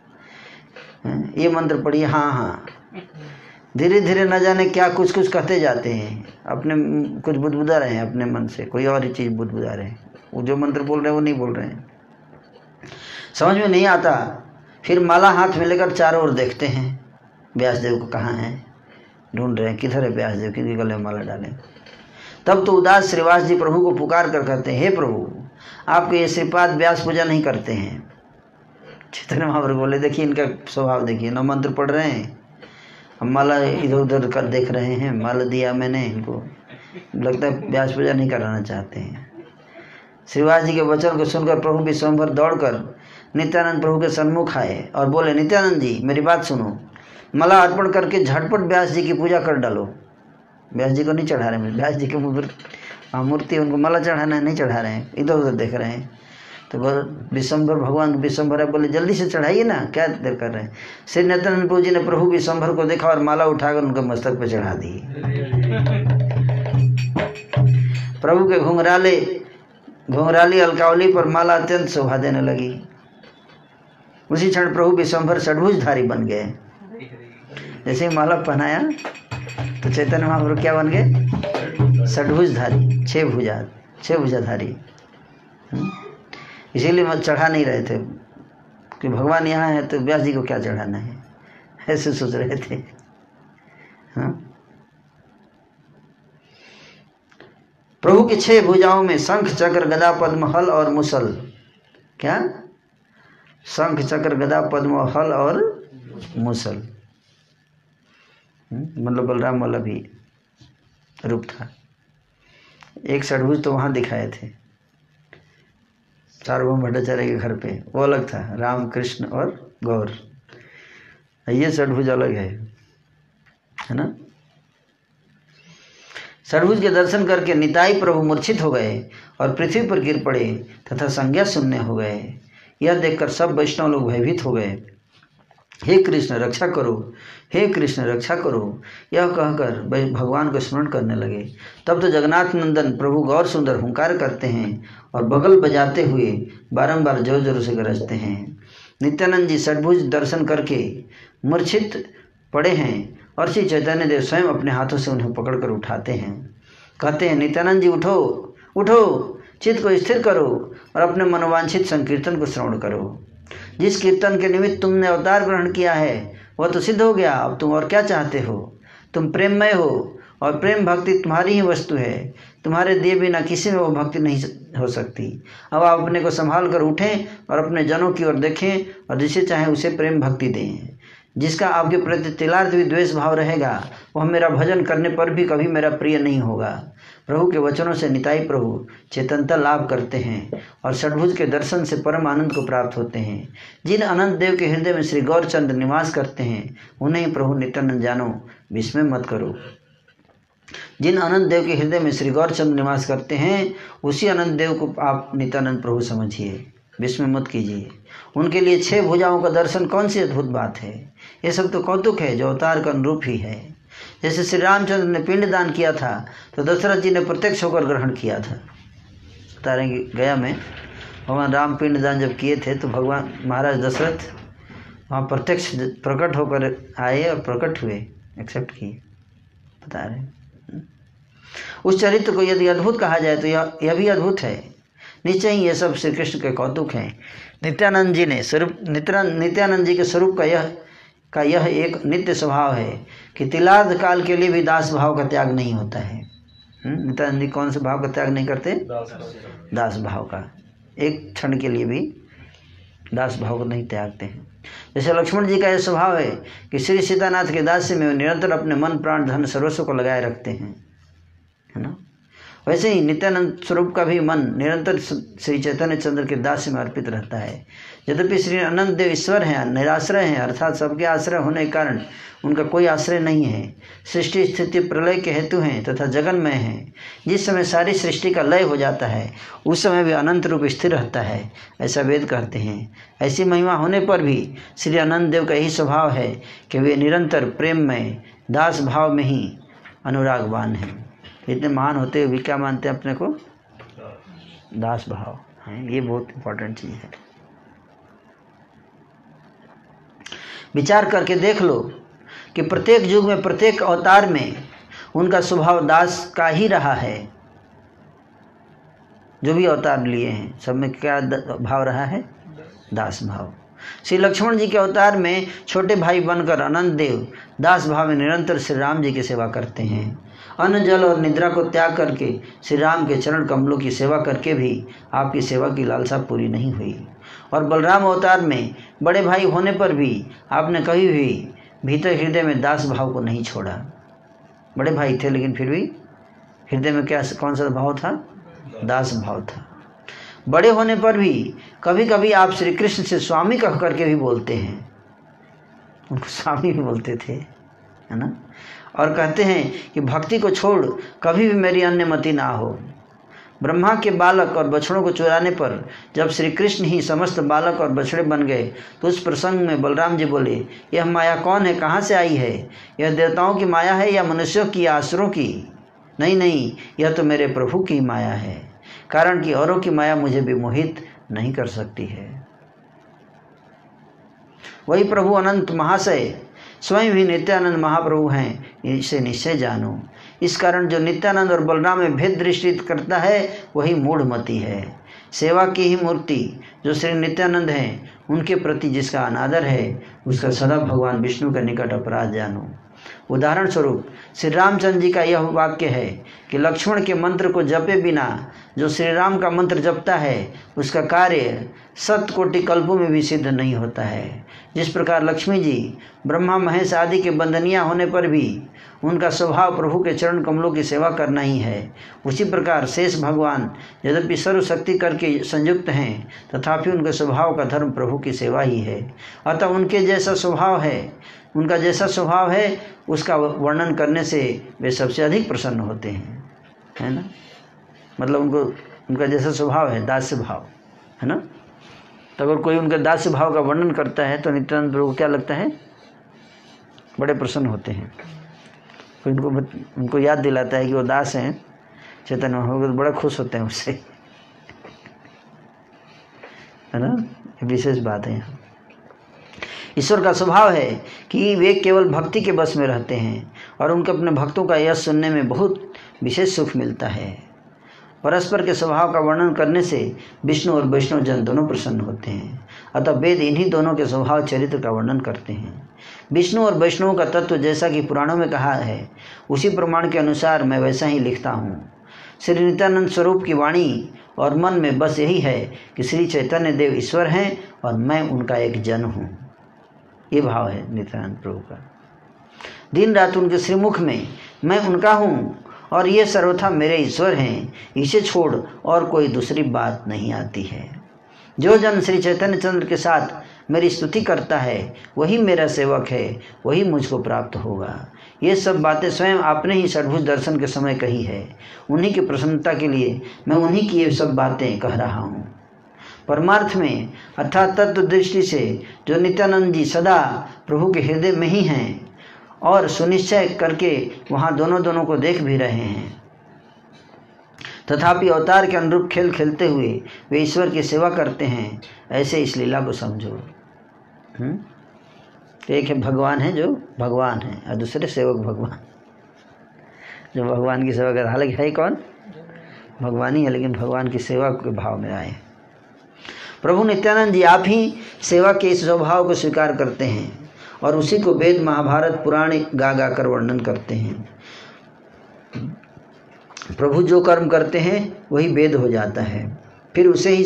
हाँ ये मंत्र पढ़िए, हाँ हाँ। धीरे धीरे न जाने क्या कुछ कुछ कहते जाते हैं, अपने कुछ बुदबुदा रहे हैं अपने मन से, कोई और ही चीज़ बुदबुदा रहे हैं। वो जो मंत्र बोल रहे हैं वो नहीं बोल रहे हैं, समझ में नहीं आता। फिर माला हाथ में लेकर चारों ओर देखते हैं, व्यासदेव को कहाँ है, ढूंढ रहे हैं किधर है व्यासदेव, किसके गले में माला डालें। तब तो उदास श्रीवास जी प्रभु को पुकार कर कहते हैं, हे प्रभु आपके ये श्रीपाद व्यास पूजा नहीं करते हैं। चैतन्य महाप्रभु बोले, देखिए इनका स्वभाव देखिए, न मंत्र पढ़ रहे हैं, हम माला इधर उधर कर देख रहे हैं। माला दिया मैंने इनको, लगता है व्यास पूजा नहीं कराना चाहते हैं। श्रीवास जी के वचन को सुनकर प्रभु विश्वम्भर दौड़कर नित्यानंद प्रभु के सन्मुख आए और बोले, नित्यानंद जी मेरी बात सुनो, माला अर्पण करके झटपट व्यास जी की पूजा कर डालो। व्यास जी को नहीं चढ़ा रहे हैं, व्यास जी के मूर्ति उनको माला चढ़ाना है, नहीं चढ़ा रहे हैं, इधर उधर देख रहे हैं। तो विश्वम्भर भगवान विश्वम्भर बोले, जल्दी से चढ़ाइए ना, क्या देर कर रहे हैं। श्री नित्यानंद प्रभु जी ने प्रभु विश्वम्भर को देखा और माला उठाकर उनके मस्तक पर चढ़ा दी। प्रभु के घुंघराली अलकावली पर माला अत्यंत शोभा देने लगी। उसी क्षण प्रभु विश्वम्भर षड्भुजधारी बन गए। जैसे ही माला पहनाया तो चैतन्य महाप्रभु क्या बन गए, षड्भुजधारी, छह भुजाधारी। इसीलिए मत चढ़ा नहीं रहे थे कि भगवान यहाँ है तो व्यास जी को क्या चढ़ाना है, ऐसे सोच रहे थे। हाँ, प्रभु की 6 भुजाओं में शंख चक्र गदा पद्म हल और मुसल, क्या शंख चक्र गदा पद्म हल और मुसल, मतलब बलराम वाला भी रूप था। एक षड्भुज तो वहाँ दिखाए थे सार्वभौम भट्टाचार्य के घर पे, वो अलग था, राम कृष्ण और गौर। ये षड्भुज अलग है ना। षड्भुज के दर्शन करके निताई प्रभु मूर्छित हो गए और पृथ्वी पर गिर पड़े तथा संज्ञा शून्य हो गए। यह देखकर सब वैष्णव लोग भयभीत हो गए। हे कृष्ण रक्षा करो, हे कृष्ण रक्षा करो, यह कहकर भगवान को स्मरण करने लगे। तब तो जगन्नाथ नंदन प्रभु गौर सुंदर हुंकार करते हैं और बगल बजाते हुए बारंबार जोर जोर से गरजते हैं। नित्यानंद जी षड्भुज दर्शन करके मूर्छित पड़े हैं और श्री चैतन्य देव स्वयं अपने हाथों से उन्हें पकड़कर उठाते हैं। कहते हैं, नित्यानंद जी उठो उठो, चित्त को स्थिर करो और अपने मनोवांछित संकीर्तन को श्रवण करो। जिस कीर्तन के निमित्त तुमने अवतार ग्रहण किया है वह तो सिद्ध हो गया, अब तुम और क्या चाहते हो। तुम प्रेममय हो और प्रेम भक्ति तुम्हारी ही वस्तु है, तुम्हारे दिए बिना किसी में वो भक्ति नहीं हो सकती। अब आप अपने को संभाल कर उठें और अपने जनों की ओर देखें और जिसे चाहें उसे प्रेम भक्ति दें। जिसका आपके प्रति तिलार्थ भी द्वेष भाव रहेगा वह मेरा भजन करने पर भी कभी मेरा प्रिय नहीं होगा। प्रभु के वचनों से निताई प्रभु चेतनता लाभ करते हैं और षड्भुज के दर्शन से परम आनंद को प्राप्त होते हैं। जिन अनंत देव के हृदय में श्री गौरचंद्र निवास करते हैं उन्हें प्रभु नित्यानंद जानो, विस्मय मत करो। जिन अनंत देव के हृदय में श्री गौरचंद्र निवास करते हैं उसी अनंत देव को आप नित्यानंद प्रभु समझिए, विस्मय मत कीजिए। उनके लिए 6 भुजाओं का दर्शन कौन सी अद्भुत बात है। ये सब तो कौतुक है जो अवतार का अनुरूप ही है। जैसे श्री रामचंद्र ने पिंड दान किया था तो दशरथ जी ने प्रत्यक्ष होकर ग्रहण किया था। बता रहे हैं गया में भगवान राम पिंड दान जब किए थे तो भगवान महाराज दशरथ वहाँ प्रत्यक्ष प्रकट होकर आए और प्रकट हुए, एक्सेप्ट किए। बता रहे हैं उस चरित्र को यदि अद्भुत कहा जाए तो यह भी अद्भुत है। निश्चय ही ये सब श्री कृष्ण के कौतुक हैं। नित्यानंद जी ने नित्यानंद जी के स्वरूप का यह एक नित्य स्वभाव है कि तिलार्ध काल के लिए भी दास भाव का त्याग नहीं होता है। नित्यानंद जी कौन से भाव का त्याग नहीं करते? दास भाव का। एक क्षण के लिए भी दास भाव को नहीं त्यागते हैं। जैसे लक्ष्मण जी का यह स्वभाव है कि श्री सीतानाथ के दास्य में वे निरंतर अपने मन प्राण धन सर्वस्व को लगाए रखते हैं, है ना। वैसे ही नित्यानंद स्वरूप का भी मन निरंतर श्री चैतन्य चंद्र के दास्य में अर्पित रहता है। यद्यपि श्री अनंत देव ईश्वर हैं, निराश्रय हैं, अर्थात सबके आश्रय होने के कारण उनका कोई आश्रय नहीं है। सृष्टि स्थिति प्रलय के हेतु हैं तथा जगन्मय हैं। जिस समय सारी सृष्टि का लय हो जाता है उस समय भी अनंत रूप स्थिर रहता है, ऐसा वेद कहते हैं। ऐसी महिमा होने पर भी श्री अनंत देव का यही स्वभाव है कि वे निरंतर प्रेम में दास भाव में ही अनुरागवान हैं। इतने महान होते हुए भी क्या मानते हैं अपने को? दास भाव है। ये बहुत इंपॉर्टेंट चीज़ है। विचार करके देख लो कि प्रत्येक युग में प्रत्येक अवतार में उनका स्वभाव दास का ही रहा है। जो भी अवतार लिए हैं सब में क्या भाव रहा है? दास भाव। श्री लक्ष्मण जी के अवतार में छोटे भाई बनकर अनंत देव दास भाव में निरंतर श्री राम जी की सेवा करते हैं। अन्न जल और निद्रा को त्याग करके श्री राम के चरण कमलों की सेवा करके भी आपकी सेवा की लालसा पूरी नहीं हुई। और बलराम अवतार में बड़े भाई होने पर भी आपने कभी भी भीतर हृदय में दास भाव को नहीं छोड़ा। बड़े भाई थे लेकिन फिर भी हृदय में क्या कौन सा भाव था? दास भाव था। बड़े होने पर भी कभी कभी आप श्री कृष्ण से स्वामी कह करके भी बोलते हैं, उनको स्वामी भी बोलते थे, है ना। और कहते हैं कि भक्ति को छोड़ कभी भी मेरी अन्य मति ना हो। ब्रह्मा के बालक और बछड़ों को चुराने पर जब श्री कृष्ण ही समस्त बालक और बछड़े बन गए तो उस प्रसंग में बलराम जी बोले, यह माया कौन है, कहाँ से आई है? यह देवताओं की माया है या मनुष्यों की या असुरों की? नहीं, यह तो मेरे प्रभु की माया है, कारण कि औरों की माया मुझे भी मोहित नहीं कर सकती है। वही प्रभु अनंत महाशय स्वयं भी नित्यानंद महाप्रभु हैं, इसे निश्चय जानो। इस कारण जो नित्यानंद और बलराम में भेद दृष्टि करता है वही मूढ़मति है। सेवा की ही मूर्ति जो श्री नित्यानंद हैं उनके प्रति जिसका अनादर है उसका सदा भगवान विष्णु के निकट अपराध जानो। उदाहरण स्वरूप श्री रामचंद्र जी का यह वाक्य है कि लक्ष्मण के मंत्र को जपे बिना जो श्री राम का मंत्र जपता है उसका कार्य 7 कोटि कल्पों में भी सिद्ध नहीं होता है। जिस प्रकार लक्ष्मी जी ब्रह्मा महेश आदि के बंदनिया होने पर भी उनका स्वभाव प्रभु के चरण कमलों की सेवा करना ही है, उसी प्रकार शेष भगवान यद्यपि सर्वशक्ति करके संयुक्त हैं तथापि उनके स्वभाव का धर्म प्रभु की सेवा ही है। अतः उनका जैसा स्वभाव है उसका वर्णन करने से वे सबसे अधिक प्रसन्न होते हैं, है ना। मतलब उनका जैसा स्वभाव है दास्य भाव, है ना। तो अगर कोई उनके दास्य भाव का वर्णन करता है तो नित्यानंद प्रभु को क्या लगता है? बड़े प्रसन्न होते हैं। कोई उनको याद दिलाता है कि वो दास हैं चैतन्य महाप्रभु तो बड़ा खुश होते हैं उससे, है ना। विशेष बात है यहाँ। ईश्वर का स्वभाव है कि वे केवल भक्ति के बस में रहते हैं और उनको अपने भक्तों का यश सुनने में बहुत विशेष सुख मिलता है। परस्पर के स्वभाव का वर्णन करने से विष्णु और वैष्णव जन दोनों प्रसन्न होते हैं। अतः वेद इन्हीं दोनों के स्वभाव चरित्र का वर्णन करते हैं। विष्णु और वैष्णव का तत्व जैसा कि पुराणों में कहा है, उसी प्रमाण के अनुसार मैं वैसा ही लिखता हूँ। श्री नित्यानंद स्वरूप की वाणी और मन में बस यही है कि श्री चैतन्य देव ईश्वर हैं और मैं उनका एक जन हूँ। ये भाव है नित्यानंद प्रभु का। दिन रात उनके श्रीमुख में मैं उनका हूँ और ये सर्वथा मेरे ईश्वर हैं, इसे छोड़ और कोई दूसरी बात नहीं आती है। जो जन श्री चैतन्य चंद्र के साथ मेरी स्तुति करता है वही मेरा सेवक है, वही मुझको प्राप्त होगा। ये सब बातें स्वयं आपने ही षड्भुज दर्शन के समय कही है। उन्हीं की प्रसन्नता के लिए मैं उन्हीं की ये सब बातें कह रहा हूँ। परमार्थ में अर्थात तत्व दृष्टि से जो नित्यानंद जी सदा प्रभु के हृदय में ही हैं और सुनिश्चय करके वहाँ दोनों को देख भी रहे हैं, तथापि अवतार के अनुरूप खेल खेलते हुए वे ईश्वर की सेवा करते हैं, ऐसे इस लीला को समझो। एक है भगवान है जो भगवान है और दूसरे सेवक भगवान जो भगवान की सेवा कर, हालांकि है कौन? भगवान ही है, लेकिन भगवान की सेवा के भाव में आए। प्रभु नित्यानंद जी आप ही सेवा के इस स्वभाव को स्वीकार करते हैं और उसी को वेद महाभारत पुराण गा कर वर्णन करते हैं। प्रभु जो कर्म करते हैं वही वेद हो जाता है, फिर उसे ही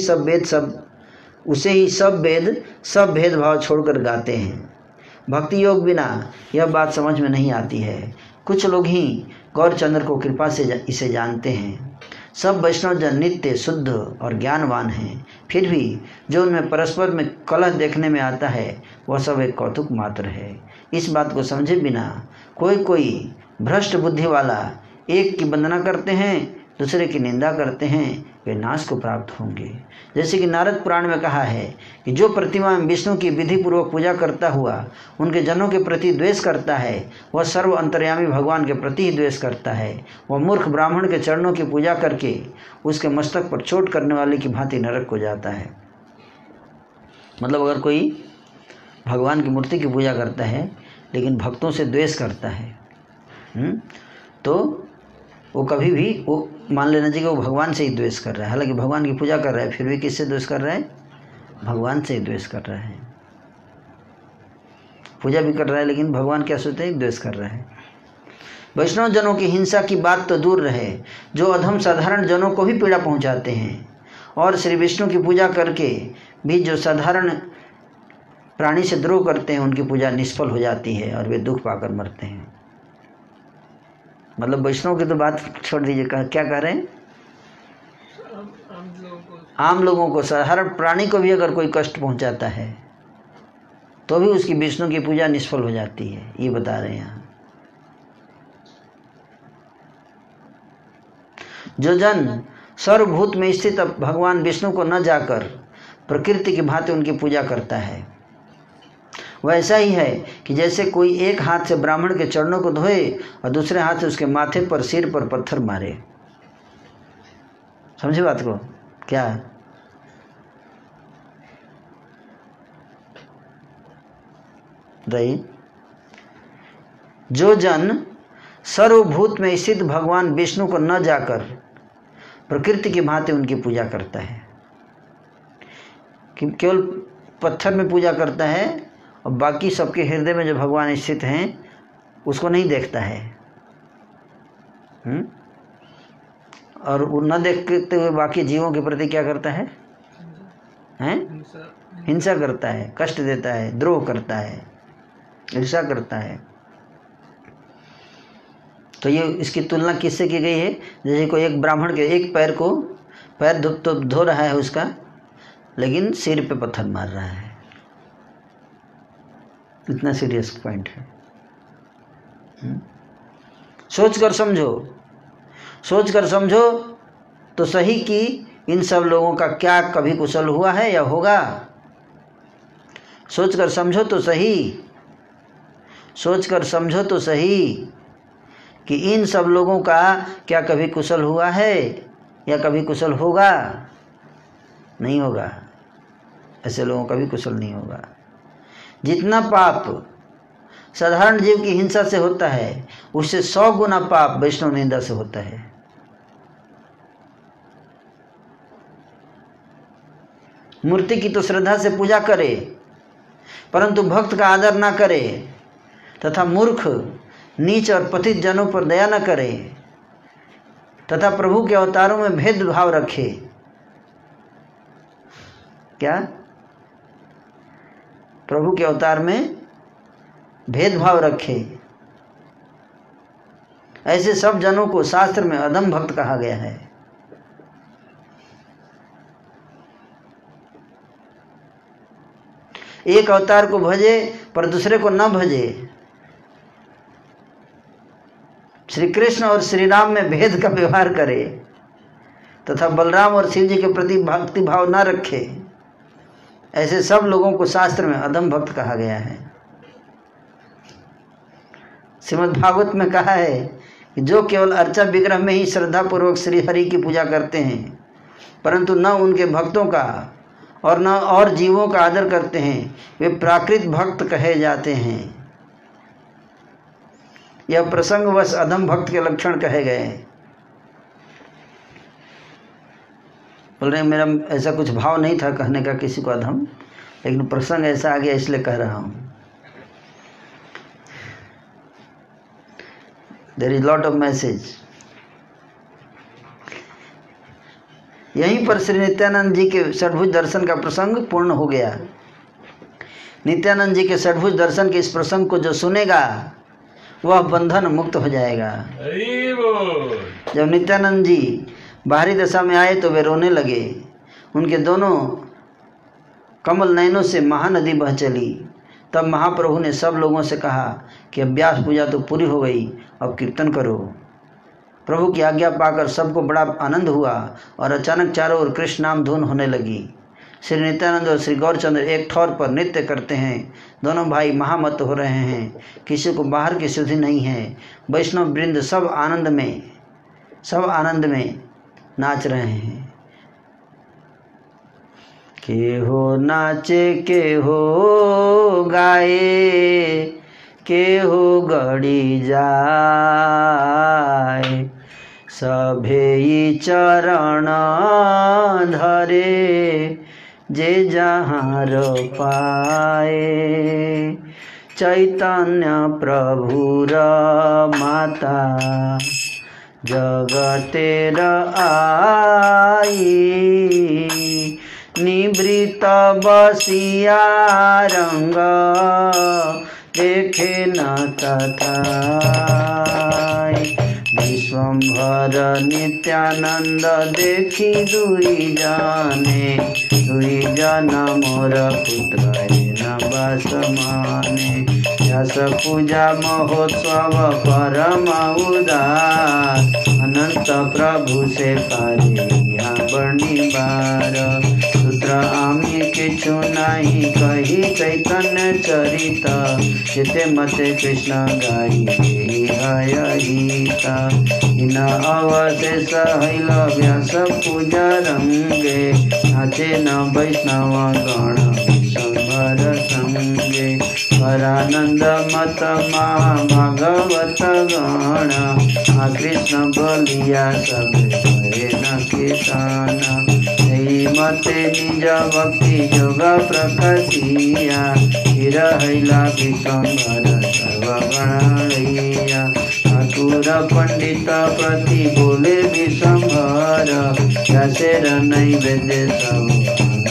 सब वेद सब भेदभाव छोड़कर गाते हैं। भक्ति योग बिना यह बात समझ में नहीं आती है। कुछ लोग ही गौरचंद्र को कृपा से इसे जानते हैं। सब वैष्णव जन नित्य शुद्ध और ज्ञानवान हैं, फिर भी जो उनमें परस्पर में कलह देखने में आता है वह सब एक कौतुक मात्र है। इस बात को समझे बिना कोई भ्रष्ट बुद्धि वाला एक की वंदना करते हैं, दूसरे की निंदा करते हैं, वे नाश को प्राप्त होंगे। जैसे कि नारद पुराण में कहा है कि जो प्रतिमा में विष्णु की विधि पूर्वक पूजा करता हुआ उनके जनों के प्रति द्वेष करता है, वह सर्व अंतर्यामी भगवान के प्रति ही द्वेष करता है। वह मूर्ख ब्राह्मण के चरणों की पूजा करके उसके मस्तक पर चोट करने वाले की भांति नरक को जाता है। मतलब अगर कोई भगवान की मूर्ति की पूजा करता है लेकिन भक्तों से द्वेष करता है तो वो कभी भी वो मान लेना चाहिए कि वो भगवान से ही द्वेष कर रहा है। हालांकि भगवान की पूजा कर रहा है, फिर भी किससे द्वेष कर रहा है? भगवान से ही द्वेष कर रहा है। पूजा भी कर रहा है लेकिन भगवान क्या सोचते हैं? द्वेष कर रहा है। वैष्णव जनों की हिंसा की बात तो दूर रहे, जो अधम साधारण जनों को भी पीड़ा पहुंचाते हैं और श्री विष्णु की पूजा करके भी जो साधारण प्राणी से द्रोह करते हैं उनकी पूजा निष्फल हो जाती है और वे दुख पाकर मरते हैं। मतलब वैष्णव की तो बात छोड़ दीजिए, क्या कह रहे हैं? आम लोगों को, साधारण प्राणी को भी अगर कोई कष्ट पहुंचाता है तो भी उसकी विष्णु की पूजा निष्फल हो जाती है, ये बता रहे हैं यहाँ। जो जन सर्वभूत में स्थित भगवान विष्णु को न जाकर प्रकृति की भांति उनकी पूजा करता है, वह ऐसा ही है कि जैसे कोई एक हाथ से ब्राह्मण के चरणों को धोए और दूसरे हाथ से उसके माथे पर, सिर पर पत्थर मारे। समझे बात को? क्या रही? जो जन सर्वभूत में स्थित भगवान विष्णु को न जाकर प्रकृति की भांति उनकी पूजा करता है, कि केवल पत्थर में पूजा करता है और बाकी सबके हृदय में जो भगवान स्थित हैं उसको नहीं देखता है, और वो न देखते हुए बाकी जीवों के प्रति क्या करता है? हिंसा करता है, कष्ट देता है, द्रोह करता है, ईर्ष्या करता है। तो ये इसकी तुलना किससे की गई है? जैसे कोई एक ब्राह्मण के एक पैर धो रहा है उसका, लेकिन सिर पे पत्थर मार रहा है। इतना सीरियस पॉइंट है। सोच कर समझो तो सही कि इन सब लोगों का क्या कभी कुशल हुआ है या होगा? सोच कर समझो तो सही कि इन सब लोगों का क्या कभी कुशल हुआ है या कभी कुशल होगा? नहीं होगा। ऐसे लोगों का भी कुशल नहीं होगा। जितना पाप साधारण जीव की हिंसा से होता है उससे 100 गुना पाप वैष्णव निंदा से होता है। मूर्ति की तो श्रद्धा से पूजा करे परंतु भक्त का आदर ना करे तथा मूर्ख नीच और पतित जनों पर दया न करे तथा प्रभु के अवतारों में भेदभाव रखे। क्या? प्रभु के अवतार में भेदभाव रखे, ऐसे सब जनों को शास्त्र में अधम भक्त कहा गया है। एक अवतार को भजे पर दूसरे को न भजे। श्री कृष्ण और श्री राम में भेद का व्यवहार करे तथा बलराम और शिव जी के प्रति भक्ति भाव न रखे, ऐसे सब लोगों को शास्त्र में अधम भक्त कहा गया है। श्रीमद् भागवत में कहा है कि जो केवल अर्चा विग्रह में ही श्रद्धा पूर्वक श्री हरि की पूजा करते हैं परंतु न उनके भक्तों का और न और जीवों का आदर करते हैं, वे प्राकृत भक्त कहे जाते हैं। यह प्रसंगवश अधम भक्त के लक्षण कहे गए। बोल रहे मेरा ऐसा कुछ भाव नहीं था कहने का किसी को अधम, लेकिन प्रसंग ऐसा आ गया इसलिए कह रहा हूँ। There is lot of message. यहीं पर श्री नित्यानंद जी के षडभुज दर्शन का प्रसंग पूर्ण हो गया। नित्यानंद जी के षडभुज दर्शन के इस प्रसंग को जो सुनेगा वह बंधन मुक्त हो जाएगा। जब नित्यानंद जी बाहरी दशा में आए तो वे रोने लगे। उनके दोनों कमल नयनों से महानदी बह चली। तब महाप्रभु ने सब लोगों से कहा कि अब व्यास पूजा तो पूरी हो गई, अब कीर्तन करो। प्रभु की आज्ञा पाकर सबको बड़ा आनंद हुआ और अचानक चारों ओर कृष्ण नाम धुन होने लगी। श्री नित्यानंद और श्री गौरचंद्र एक ठौर पर नृत्य करते हैं। दोनों भाई महामत्त हो रहे हैं, किसी को बाहर की शुद्धि नहीं है। वैष्णव वृंद सब आनंद में नाच रहे हैं। के हो नाचे, के हो गाए, के हो गड़ी जाए, सभे चरण धरे जे जहाँ पाए। चैतन्य प्रभुर माता जगतेर आई, निवृत्त बसिया रंग देखे न तथाई। विश्वम्भर नित्यानंद देखी दुई जन मोर पुत्र न बस माने। व्यास पूजा महोत्सव परम उदार, अनंत प्रभु से पारे बड़ी बार। सूत्र आमी किछु नहीं कही चैतन्य चरित, जिते मते कृष्ण गाई हिता। इन अवशेष हैल व्यास पूजा रंगे, नाचे न वैष्णव गण संवर संगे। परानंद मत महाभागवत गण, कृष्ण बोलिया सब करे न किसान। मते निज भक्ति जोग प्रकटिया, स्थिर हैला विश्वम्भर सर्वगणैया। ठाकुर पंडित प्रति बोले विश्वम्भर, व्यासेर नैवेद्य सब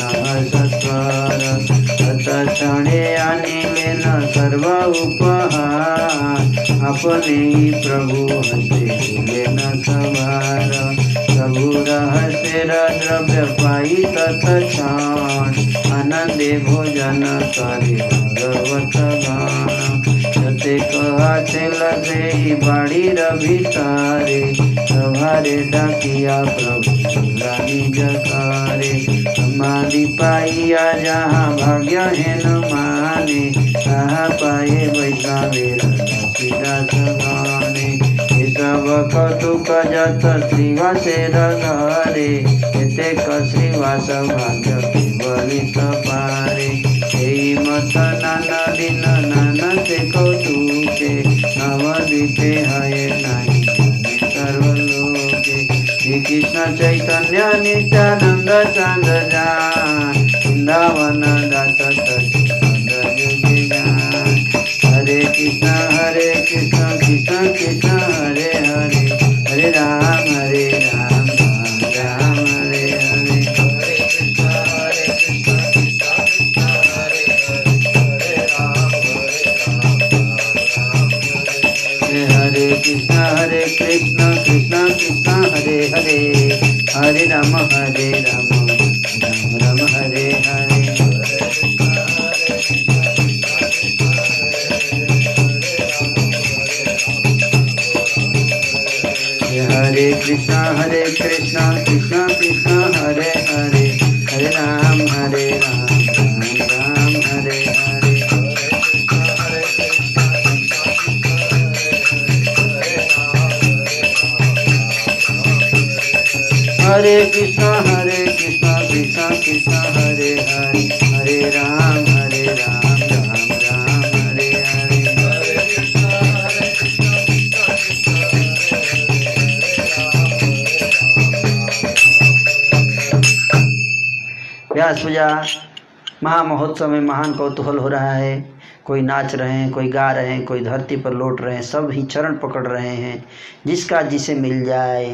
सत्वर। तत्क्षणे अनिले न सर्व उपहार, अपने ही प्रभु हस्ते दिले न सवार। प्रभु रहस्यर द्रव्य पाई तत्क्षण, आनंदे भोजन करे भगवत गान। जते कहाते लगे बाड़ीर भीतरे, सभारे डाकिया प्रभु निज करे। समाधि पाइया जहाँ भाग्य हेन माने, कहा पाए वैष्णवेर दास गाने। सब कौतुक जत श्रीवासेर घरे, एतेक श्रीवास भाग्य केवलित पारे। एई मत नाना दिन नाना से कौतुके, नवद्वीपे हये नहीं जाने सर्वलोके। श्री कृष्ण चैतन्य नित्यानंद चंद्र जान, वृंदावन दाता सचिदानंद युग ज्ञान। हरे कृष्ण कृष्ण कृष्ण हरे हरे, हरे राम राम राम हरे हरे। हरे कृष्ण कृष्ण कृष्ण हरे हरे, हरे राम राम राम हरे हरे। हरे कृष्ण कृष्ण कृष्ण हरे हरे, हरे राम राम राम हरे हरे। हरे कृष्ण कृष्ण कृष्ण हरे हरे, हरे राम राम राम हरे हरे। व्यास पूजा महामहोत्सव में महान कौतूहल हो रहा है। कोई नाच रहे हैं, कोई गा रहे हैं, कोई धरती पर लौट रहे हैं, सब ही चरण पकड़ रहे हैं। जिसका जिसे मिल जाए,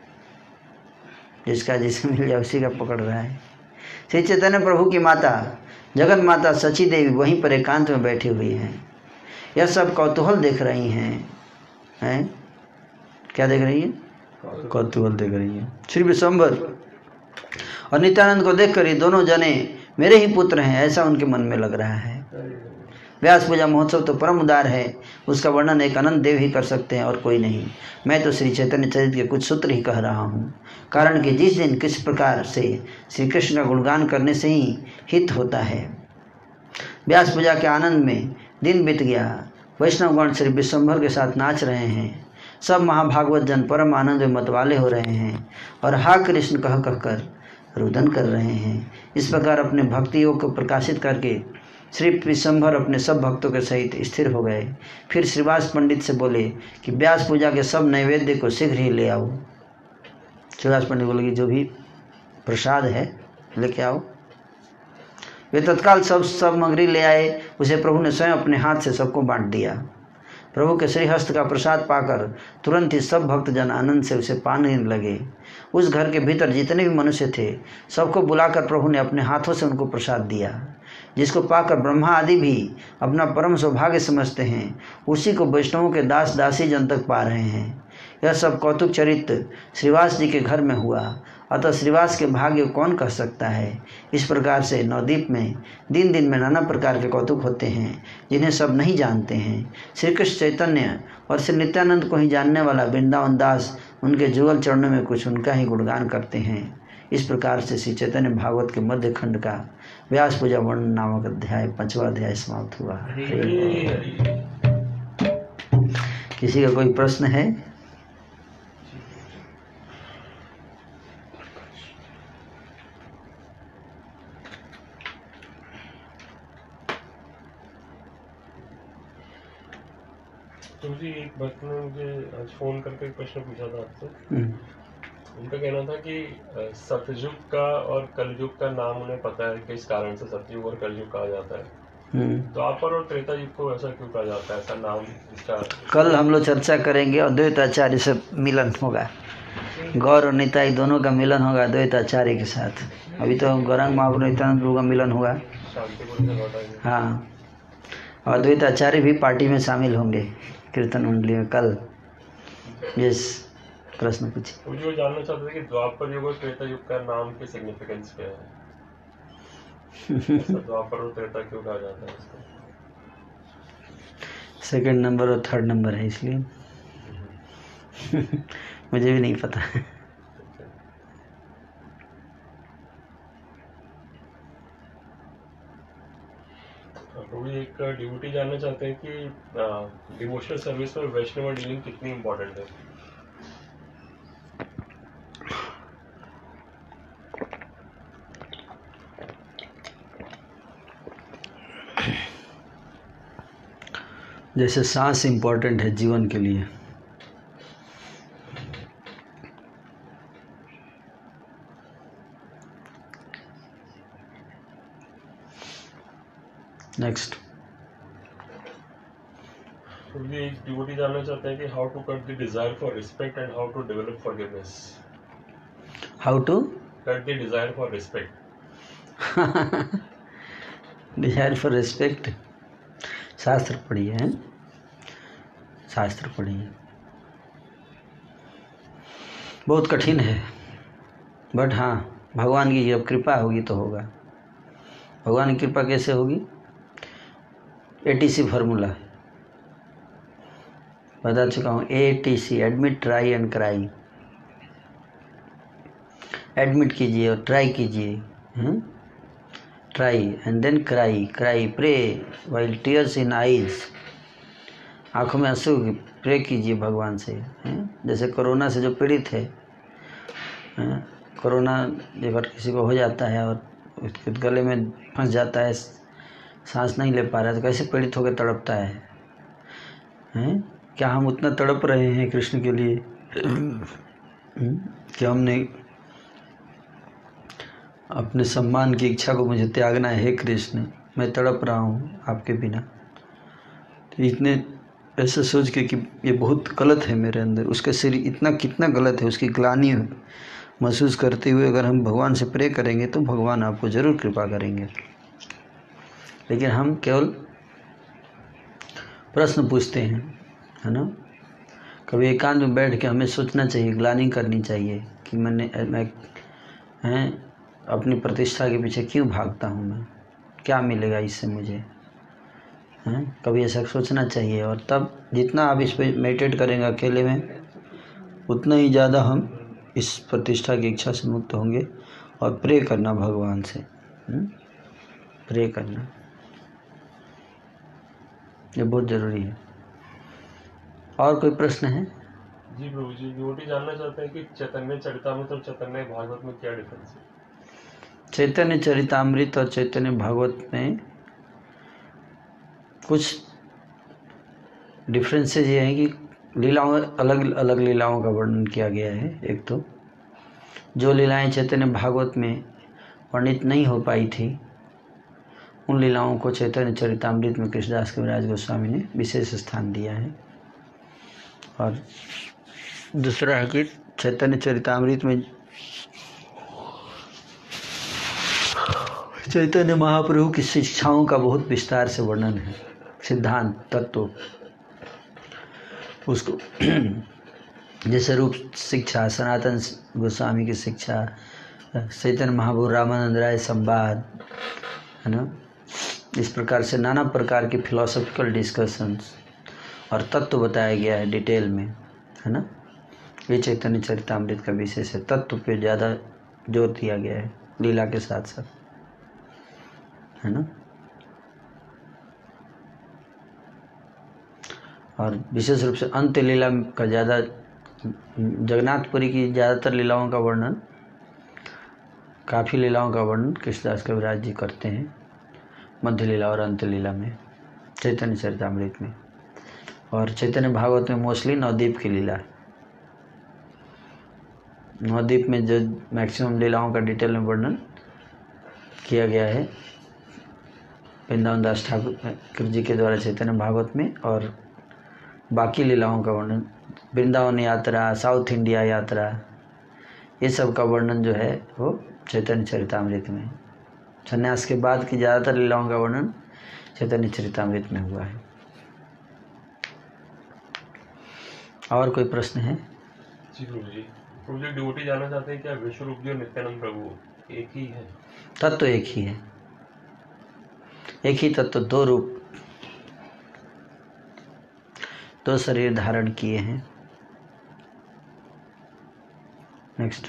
जिसका जिसे मिल जाए उसी का पकड़ रहा है। श्री चैतन्य प्रभु की माता जगन माता सची देवी वहीं पर एकांत में बैठी हुई हैं। यह सब कौतूहल देख रही हैं। क्या देख रही है? कौतूहल देख रही है। श्री विशंबर और नित्यानंद को देखकर ये दोनों जने मेरे ही पुत्र हैं, ऐसा उनके मन में लग रहा है। व्यास पूजा महोत्सव तो परम उदार है, उसका वर्णन एक अनंत देव ही कर सकते हैं और कोई नहीं। मैं तो श्री चैतन्य चरित्र के कुछ सूत्र ही कह रहा हूँ, कारण कि जिस दिन किस प्रकार से श्री कृष्ण का गुणगान करने से ही हित होता है। व्यास पूजा के आनंद में दिन बीत गया। वैष्णवगण श्री विश्वम्भर के साथ नाच रहे हैं। सब महाभागवत जन परम आनंद में मतवाले हो रहे हैं और हा कृष्ण कह कहकर रुदन कर रहे हैं। इस प्रकार अपने भक्ति योग को प्रकाशित करके श्री विश्वम्भर अपने सब भक्तों के सहित स्थिर हो गए। फिर श्रीवास पंडित से बोले कि व्यास पूजा के सब नैवेद्य को शीघ्र ही ले आओ। श्रीवास पंडित बोले कि जो भी प्रसाद है लेके आओ। वे तत्काल सब सामग्री ले आए। उसे प्रभु ने स्वयं अपने हाथ से सबको बांट दिया। प्रभु के श्रीहस्त का प्रसाद पाकर तुरंत ही सब भक्तजन आनंद से उसे पाने लगे। उस घर के भीतर जितने भी मनुष्य थे सबको बुलाकर प्रभु ने अपने हाथों से उनको प्रसाद दिया, जिसको पाकर ब्रह्मा आदि भी अपना परम सौभाग्य समझते हैं। उसी को वैष्णवों के दास दासी जन तक पा रहे हैं। यह सब कौतुक चरित्र श्रीवास जी के घर में हुआ, अतः श्रीवास के भाग्य कौन कह सकता है। इस प्रकार से नवद्वीप में दिन दिन में नाना प्रकार के कौतुक होते हैं, जिन्हें सब नहीं जानते हैं। श्री कृष्ण चैतन्य और श्री नित्यानंद को ही जानने वाला वृंदावन दास उनके जुगल चरणों में कुछ उनका ही गुणगान करते हैं। इस प्रकार से श्री चैतन्य भागवत के मध्य खंड का व्यास पूजा वर्णन नामक अध्याय 5वां अध्याय समाप्त हुआ। किसी का कोई प्रश्न है? तो जी एक भक्त ने मुझे आज फोन करके एक प्रश्न पूछा था आपसे। उनका कहना था कि सतयुग का और कलयुग का नाम उन्हें पता है, किस कारण से सतयुग और कलयुग कहा जाता है। तो द्वापर और त्रेता युग को ऐसा क्यों कहा जाता है, ऐसा नाम इसका? कल हम लोग चर्चा करेंगे और द्वैताचार्य से मिलन होगा। गौर और निताई दोनों का मिलन होगा द्वैताचार्य के साथ। अभी तो गौरांग महाप्रभु नित्यानंद प्रभु का मिलन हुआ। हाँ, और द्वैताचार्य भी पार्टी में शामिल होंगे कीर्तन मंडली में कल। यस, प्रश्न पूछिए। मुझे वो जानना चाहते थे कि द्वापर युग और त्रेता युग का नाम की सिग्निफिकेंस क्या है? द्वापर और त्रेता क्यों कहा जाता है इसको? सेकंड नंबर और थर्ड नंबर है इसलिए। मुझे भी नहीं पता। तो एक डिवोटी जानना चाहते हैं कि डिवोशनल सर्विस में वैष्णव डीलिंग कितनी इम्पोर्टेंट है। जैसे सांस इम्पोर्टेंट है जीवन के लिए, नेक्स्ट। ये एक डिवोटी जानना चाहते हैं कि how to cut the desire for respect and how to develop forgiveness. How to cut the desire for respect. Desire for respect, शास्त्र पढ़िए हैं, शास्त्र पढ़िए। बहुत कठिन है, बट हाँ भगवान की जब कृपा होगी तो होगा। भगवान की कृपा कैसे होगी? ATC फार्मूला बता चुका हूँ। ATC, admit, try and cry. Admit कीजिए और ट्राई कीजिए, try and then cry, cry pray while tears in eyes, आँखों में आंसू, प्रे कीजिए भगवान से। जैसे कोरोना से जो पीड़ित है, कोरोना अगर किसी को हो जाता है और उसके गले में फंस जाता है, सांस नहीं ले पा रहा है, तो कैसे पीड़ित होकर तड़पता है? क्या हम उतना तड़प रहे हैं कृष्ण के लिए कि हमने अपने सम्मान की इच्छा को मुझे त्यागना है? हे कृष्ण, मैं तड़प रहा हूँ आपके बिना। तो इतने ऐसे सोच के कि ये बहुत गलत है मेरे अंदर, उसका शरीर इतना कितना गलत है, उसकी ग्लानि महसूस करते हुए अगर हम भगवान से प्रे करेंगे तो भगवान आपको ज़रूर कृपा करेंगे। लेकिन हम केवल प्रश्न पूछते हैं, है ना। कभी एकांत में बैठ के हमें सोचना चाहिए, ग्लानि करनी चाहिए कि मैं अपनी प्रतिष्ठा के पीछे क्यों भागता हूँ, मैं क्या मिलेगा इससे मुझे, कभी ऐसा सोचना चाहिए। और तब जितना आप इस पर मेडिटेट करेंगे अकेले में, उतना ही ज़्यादा हम इस प्रतिष्ठा की इच्छा से मुक्त होंगे। और प्रे करना भगवान से, प्रे करना ये बहुत ज़रूरी है। और कोई प्रश्न है? जी प्रभु जी, डिवोटी जानना चाहते हैं कि चैतन्य चरितामृत और चैतन्य भागवत में क्या डिफरेंस है? चैतन्य चरितामृत और चैतन्य भागवत में कुछ डिफरेंसेस ये हैं कि लीलाओं, अलग अलग लीलाओं का वर्णन किया गया है। एक तो जो लीलाएं चैतन्य भागवत में वर्णित नहीं हो पाई थी, उन लीलाओं को चैतन्य चरितामृत में कृष्णदास कविराज गोस्वामी ने विशेष स्थान दिया है। और दूसरा है कि चैतन्य चरितामृत में चैतन्य महाप्रभु की शिक्षाओं का बहुत विस्तार से वर्णन है, सिद्धांत तत्व उसको जैसे रूप शिक्षा, सनातन गोस्वामी की शिक्षा, चैतन्य महाप्रभु रामानंद राय संवाद, है ना। इस प्रकार से नाना प्रकार की फिलोसॉफिकल डिस्कशंस और तत्व बताया गया है डिटेल में, है ना। ये चैतन्य चरितामृत का विशेष है, तत्व पे ज़्यादा जोर दिया गया है लीला के साथ साथ, है ना। और विशेष रूप से अंत्य लीला का ज़्यादा, जगन्नाथपुरी की ज़्यादातर लीलाओं का वर्णन, काफ़ी लीलाओं का वर्णन कृष्णदास कविराज जी करते हैं मध्य लीला और अंत्य लीला में, चैतन्य चरितामृत में। और चैतन्य भागवत में मोस्टली नवद्वीप की लीला है। नवद्वीप में जो मैक्सिमम लीलाओं का डिटेल में वर्णन किया गया है वृंदावन दास ठाकुर जी के द्वारा चैतन्य भागवत में। और बाकी लीलाओं का वर्णन, वृंदावन यात्रा, साउथ इंडिया यात्रा, ये सब का वर्णन जो है वो चैतन्य चरितामृत में। संन्यास के बाद की ज़्यादातर लीलाओं का वर्णन चैतन्य चरितामृत में हुआ है। और कोई प्रश्न है? जी प्रभु जी, प्रभु जी डिवोटी जानना चाहते हैं क्या विश्वरूप जी और नित्यानंद प्रभु एक ही है? तत्व एक ही है, एक ही तत्व, दो रूप, दो शरीर धारण किए हैं। नेक्स्ट।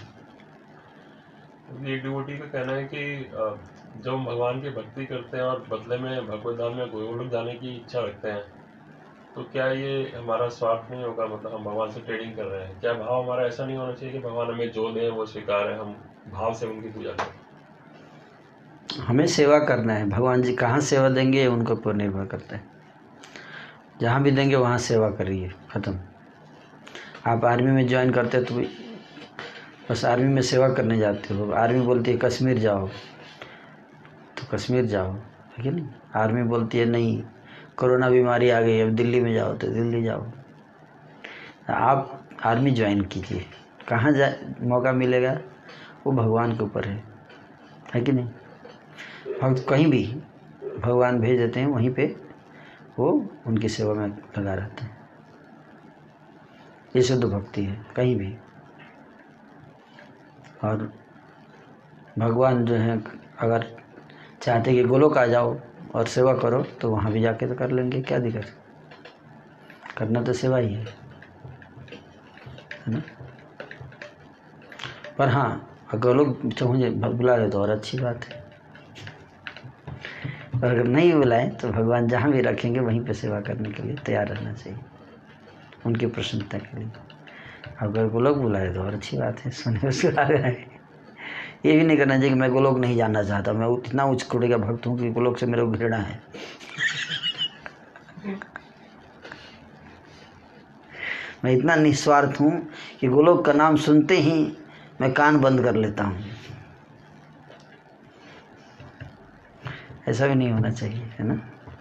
एक डिवोटी का कहना है कि जब हम भगवान की भक्ति करते हैं और बदले में भगवत धाम में गोलोक जाने की इच्छा रखते हैं, तो क्या ये हमारा स्वार्थ नहीं होगा? मतलब हम भगवान से ट्रेडिंग कर रहे हैं। क्या भाव हमारा ऐसा नहीं होना चाहिए कि भगवान हमें जो दे वो स्वीकार है, हम भाव से उनकी पूजा करें? हमें सेवा करना है, भगवान जी कहाँ सेवा देंगे ये उनके ऊपर निर्भर करता है। जहाँ भी देंगे वहाँ सेवा करिए, ख़त्म। आप आर्मी में ज्वाइन करते तो बस आर्मी में सेवा करने जाते हो, आर्मी बोलती है कश्मीर जाओ तो कश्मीर जाओ, है कि नहीं। आर्मी बोलती है नहीं कोरोना बीमारी आ गई अब दिल्ली में जाओ तो दिल्ली जाओ। आप आर्मी ज्वाइन कीजिए, कहाँ जा मौका मिलेगा वो भगवान के ऊपर है कि नहीं। भक्त कहीं भी भगवान भेज देते हैं वहीं पे वो उनकी सेवा में लगा रहते हैं। ये शुद्ध भक्ति है कहीं भी। और भगवान जो है अगर चाहते कि गोलोक आ जाओ और सेवा करो तो वहाँ भी जाके तो कर लेंगे, क्या दिक्कत। करना तो सेवा ही है ना। पर हाँ अगर लोग चाहे बुला रहे तो और अच्छी बात है, और अगर नहीं बुलाएं तो भगवान जहाँ भी रखेंगे वहीं पे सेवा करने के लिए तैयार रहना चाहिए, उनकी प्रसन्नता के लिए। अगर गोलोक बुलाए तो और अच्छी बात है, सुने उसको आ गए। ये भी नहीं करना चाहिए कि मैं गोलोक नहीं जाना चाहता, मैं इतना उच्च कोटि का भक्त हूँ कि गोलोक से मेरे को घृणा है। मैं इतना निस्वार्थ हूँ कि गोलोक का नाम सुनते ही मैं कान बंद कर लेता हूँ। ऐसा भी नहीं होना चाहिए, है ना।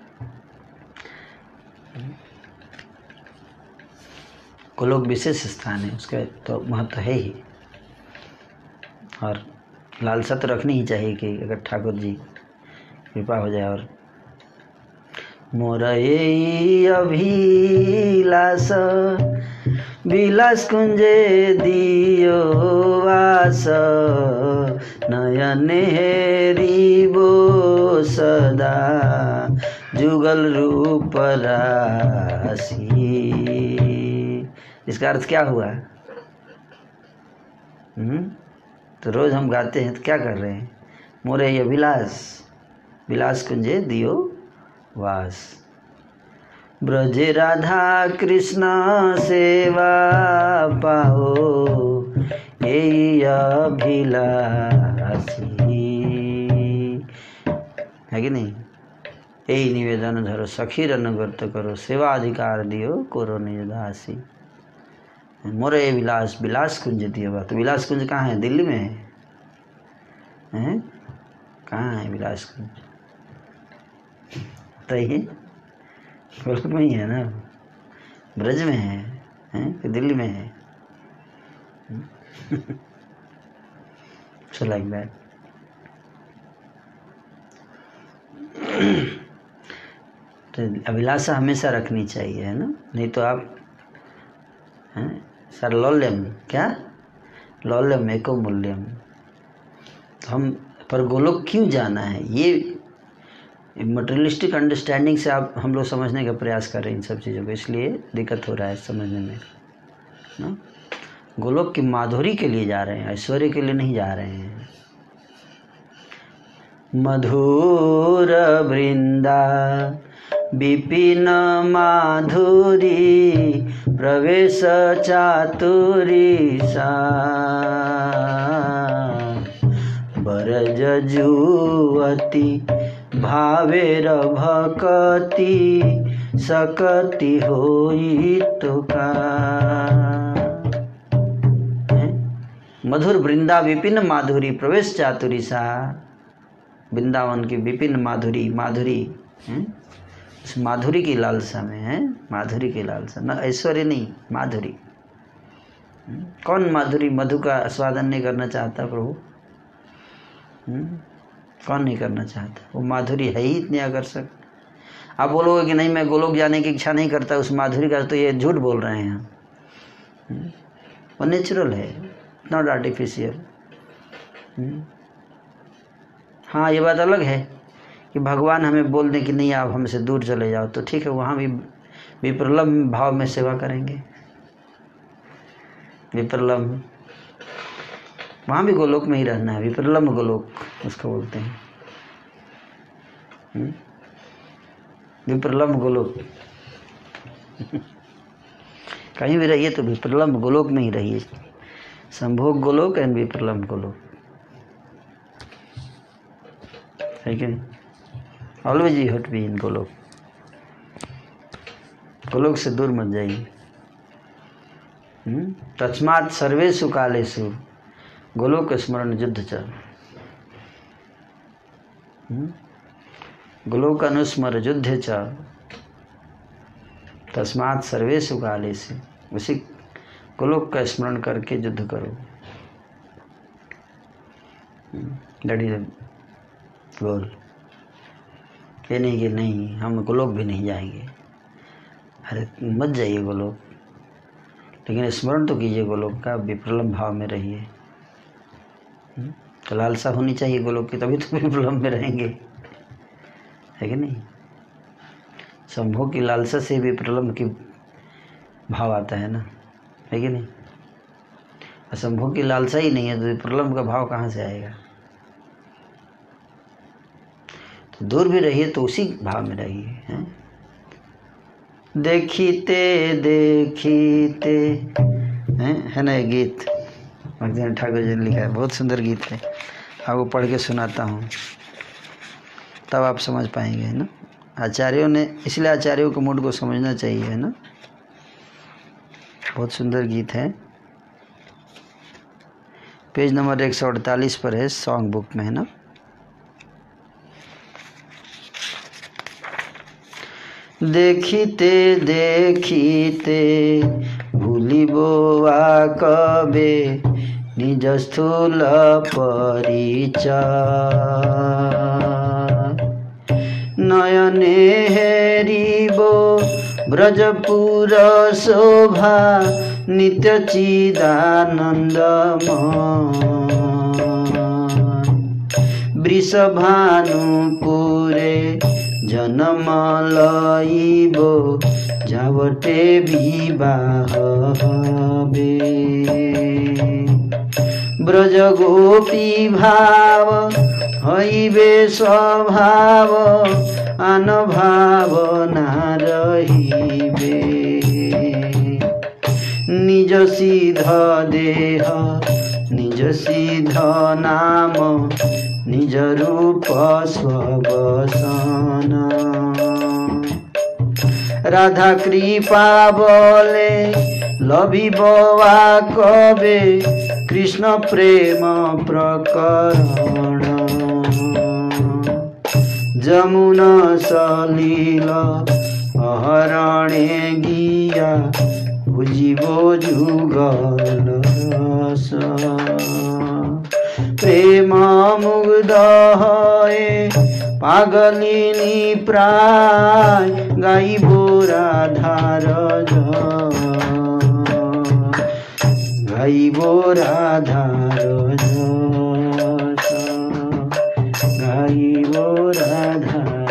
गोलोक विशेष स्थान है, उसका तो महत्व है ही। और लालसा तो रखनी ही चाहिए कि अगर ठाकुर जी कृपा हो जाए। और मोरा ये अभिलाष विलास कुंजे दियो वास नयन हेरिबो सदा जुगल रूप राशि। इसका अर्थ क्या हुआ? तो रोज हम गाते हैं तो क्या कर रहे हैं? मोरे ये विलास कुंजे दियो वास ब्रजे राधा कृष्ण सेवा पाओ यही अभिलाषी, है कि नहीं। यही निवेदन धरो सखी अनुगत करो सेवा अधिकार दियो करो निज दासी। मोरे विलास कुंज दियो। तो विलास कुंज कहाँ है? दिल्ली में है? कहाँ है विलास कुंज? बताइए। गोलोक में ही है ना, ब्रज में है कि दिल्ली में है? So like that. तो अभिलाषा हमेशा रखनी चाहिए, है ना। नहीं तो आप सर लौल्यम, क्या लौल्यम एको मूल्यम। तो हम पर गोलोक क्यों जाना है, ये मटेरियलिस्टिक अंडरस्टैंडिंग से आप हम लोग समझने का प्रयास कर रहे हैं इन सब चीज़ों को, इसलिए दिक्कत हो रहा है समझने में ना। गोलोक की माधुरी के लिए जा रहे हैं, ऐश्वर्य के लिए नहीं जा रहे हैं। मधुर वृंदा विपिन माधुरी प्रवेश चातुरी सा बरज जुवती भावेर भक्ति सकति होई तो का। मधुर वृंदा विपिन माधुरी प्रवेश चातुरी सा। वृंदावन की विपिन माधुरी उस माधुरी की लालसा में है, माधुरी की लालसा, न ऐश्वर्य नहीं, माधुरी। कौन माधुरी मधु का आस्वादन नहीं करना चाहता प्रभु? कौन नहीं करना चाहता? वो माधुरी है ही इतनी आकर्षक। आप बोलोगे कि नहीं मैं गोलोक जाने की इच्छा नहीं करता उस माधुरी का, तो ये झूठ बोल रहे हैं हम। वो नेचुरल है, नॉट आर्टिफिशियल। हाँ ये बात अलग है कि भगवान हमें बोल दें कि नहीं आप हमसे दूर चले जाओ, तो ठीक है, वहाँ भी विप्रलम्ब भाव में सेवा करेंगे। विप्रलम्ब वहाँ भी गोलोक में ही रहना है, विप्रलम्ब गोलोक उसको बोलते हैं। विप्रलम्ब गोलोक कहीं भी रहिए तो विप्रलम्ब गोलोक में ही रहिए। संभोग गोलोक एंड विप्रलम्ब गोलोक, है कि नहीं। Always you have to be in Golok. Golok से दूर मत जाइए। तस्मात् सर्वेषु कालेषु गोलोक स्मरण युद्ध च। गोलोक अनुस्मर युद्ध च तस्मात् सर्वेषु कालेषु, उसी गोलोक का स्मरण करके युद्ध करो। That is goal. ये नहीं कि नहीं हम गोलोक भी नहीं जाएंगे, अरे मत जाइए गोलोक, लेकिन स्मरण तो कीजिए गोलोक का, विप्रलम्ब भाव में रहिए। तो लालसा होनी चाहिए गोलोक की, तभी तो विप्रलम्ब में रहेंगे, है कि नहीं। संभोग की लालसा से विप्रलम्ब की भाव आता है ना, है कि नहीं। असंभोग की लालसा ही नहीं है तो विप्रलम्ब का भाव कहाँ से आएगा। तो दूर भी रहिए तो उसी भाव में रहिए, हैं। देखीते देखीते, है ना ये गीत भक्ति ठाकुर जी ने लिखा है, बहुत सुंदर गीत है। आपको पढ़ के सुनाता हूँ तब आप समझ पाएंगे, है ना। आचार्यों ने, इसलिए आचार्यों को मूड को समझना चाहिए, है ना। बहुत सुंदर गीत है, पेज नंबर 148 पर है, सॉन्ग बुक में, है ना। देखीते देखीते भूलिबो कबे निज स्थूल परिचय, नयने हेरिबो ब्रजपुर शोभा नित्य चिदानंदमय, वृषभानुपुरे जन्म लइबो जावटे विवाह हबे, ब्रज गोपी भाव हइबे स्वभाव आन भाव ना रहिबे, निज सिद्ध देह निज सिद्ध नाम निज रूप स्वबसन, राधा कृपा बोले लभिबवा कबे कृष्ण प्रेम प्रकरण, जमुना सलील अहरणे गिया बुझिबो जुगल रस, प्रेम मुग्ध हए पागलिनी प्राय गाइबो राधार गाइबो राधार गाइबो राधार।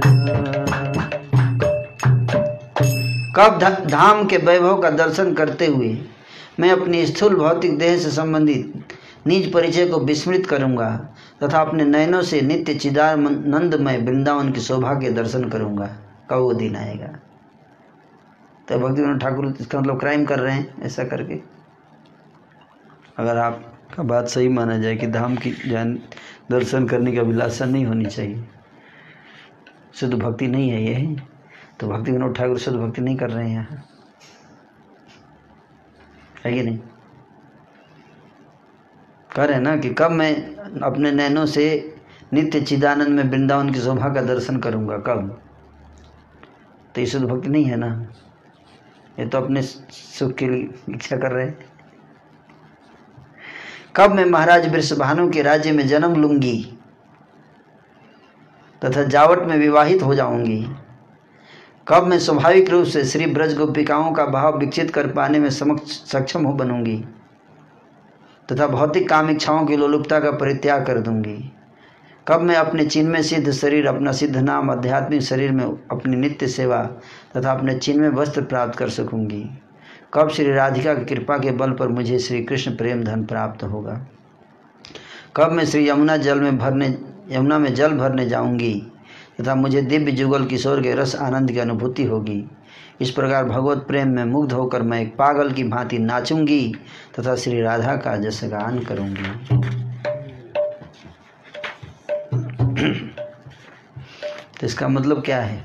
कब धाम के वैभव का दर्शन करते हुए मैं अपनी स्थूल भौतिक देह से संबंधित निज परिचय को विस्मृत करूंगा तथा अपने नयनों से नित्य चिदानंदमय वृंदावन की शोभा के दर्शन करूंगा, कब वो दिन आएगा। तो भक्ति विनोद ठाकुर इसका मतलब क्राइम कर रहे हैं ऐसा करके। अगर आपका बात सही माना जाए कि धाम की जान दर्शन करने की अभिलाषा नहीं होनी चाहिए, शुद्ध भक्ति नहीं है ये, तो भक्ति विनोद ठाकुर शुद्ध भक्ति नहीं कर रहे हैं यहाँ, है कि नहीं। कह रहे हैं ना कि कब मैं अपने नैनों से नित्य चिदानंद में वृंदावन की शोभा का दर्शन करूंगा, कब। तो ये शुद्ध भक्ति नहीं है ना, ये तो अपने सुख के लिए इच्छा कर रहे हैं। कब मैं महाराज वृषभानु के राज्य में जन्म लूंगी तथा जावट में विवाहित हो जाऊंगी, कब मैं स्वाभाविक रूप से श्री ब्रज गोपिकाओं का भाव विकसित कर पाने में सक्षम हो बनूंगी तथा भौतिक काम इच्छाओं की लोलुपता का परित्याग कर दूंगी, कब मैं अपने चिन्मय सिद्ध शरीर अपना सिद्ध नाम आध्यात्मिक शरीर में अपनी नित्य सेवा तथा अपने चिन्मय वस्त्र प्राप्त कर सकूंगी, कब श्री राधिका की कृपा के बल पर मुझे श्री कृष्ण प्रेम धन प्राप्त होगा, कब मैं श्री यमुना में जल भरने जाऊंगी तथा मुझे दिव्य जुगल किशोर के रस आनंद की अनुभूति होगी। इस प्रकार भगवत प्रेम में मुग्ध होकर मैं एक पागल की भांति नाचूंगी तथा श्री राधा का जसगान करूंगी। तो इसका मतलब क्या है?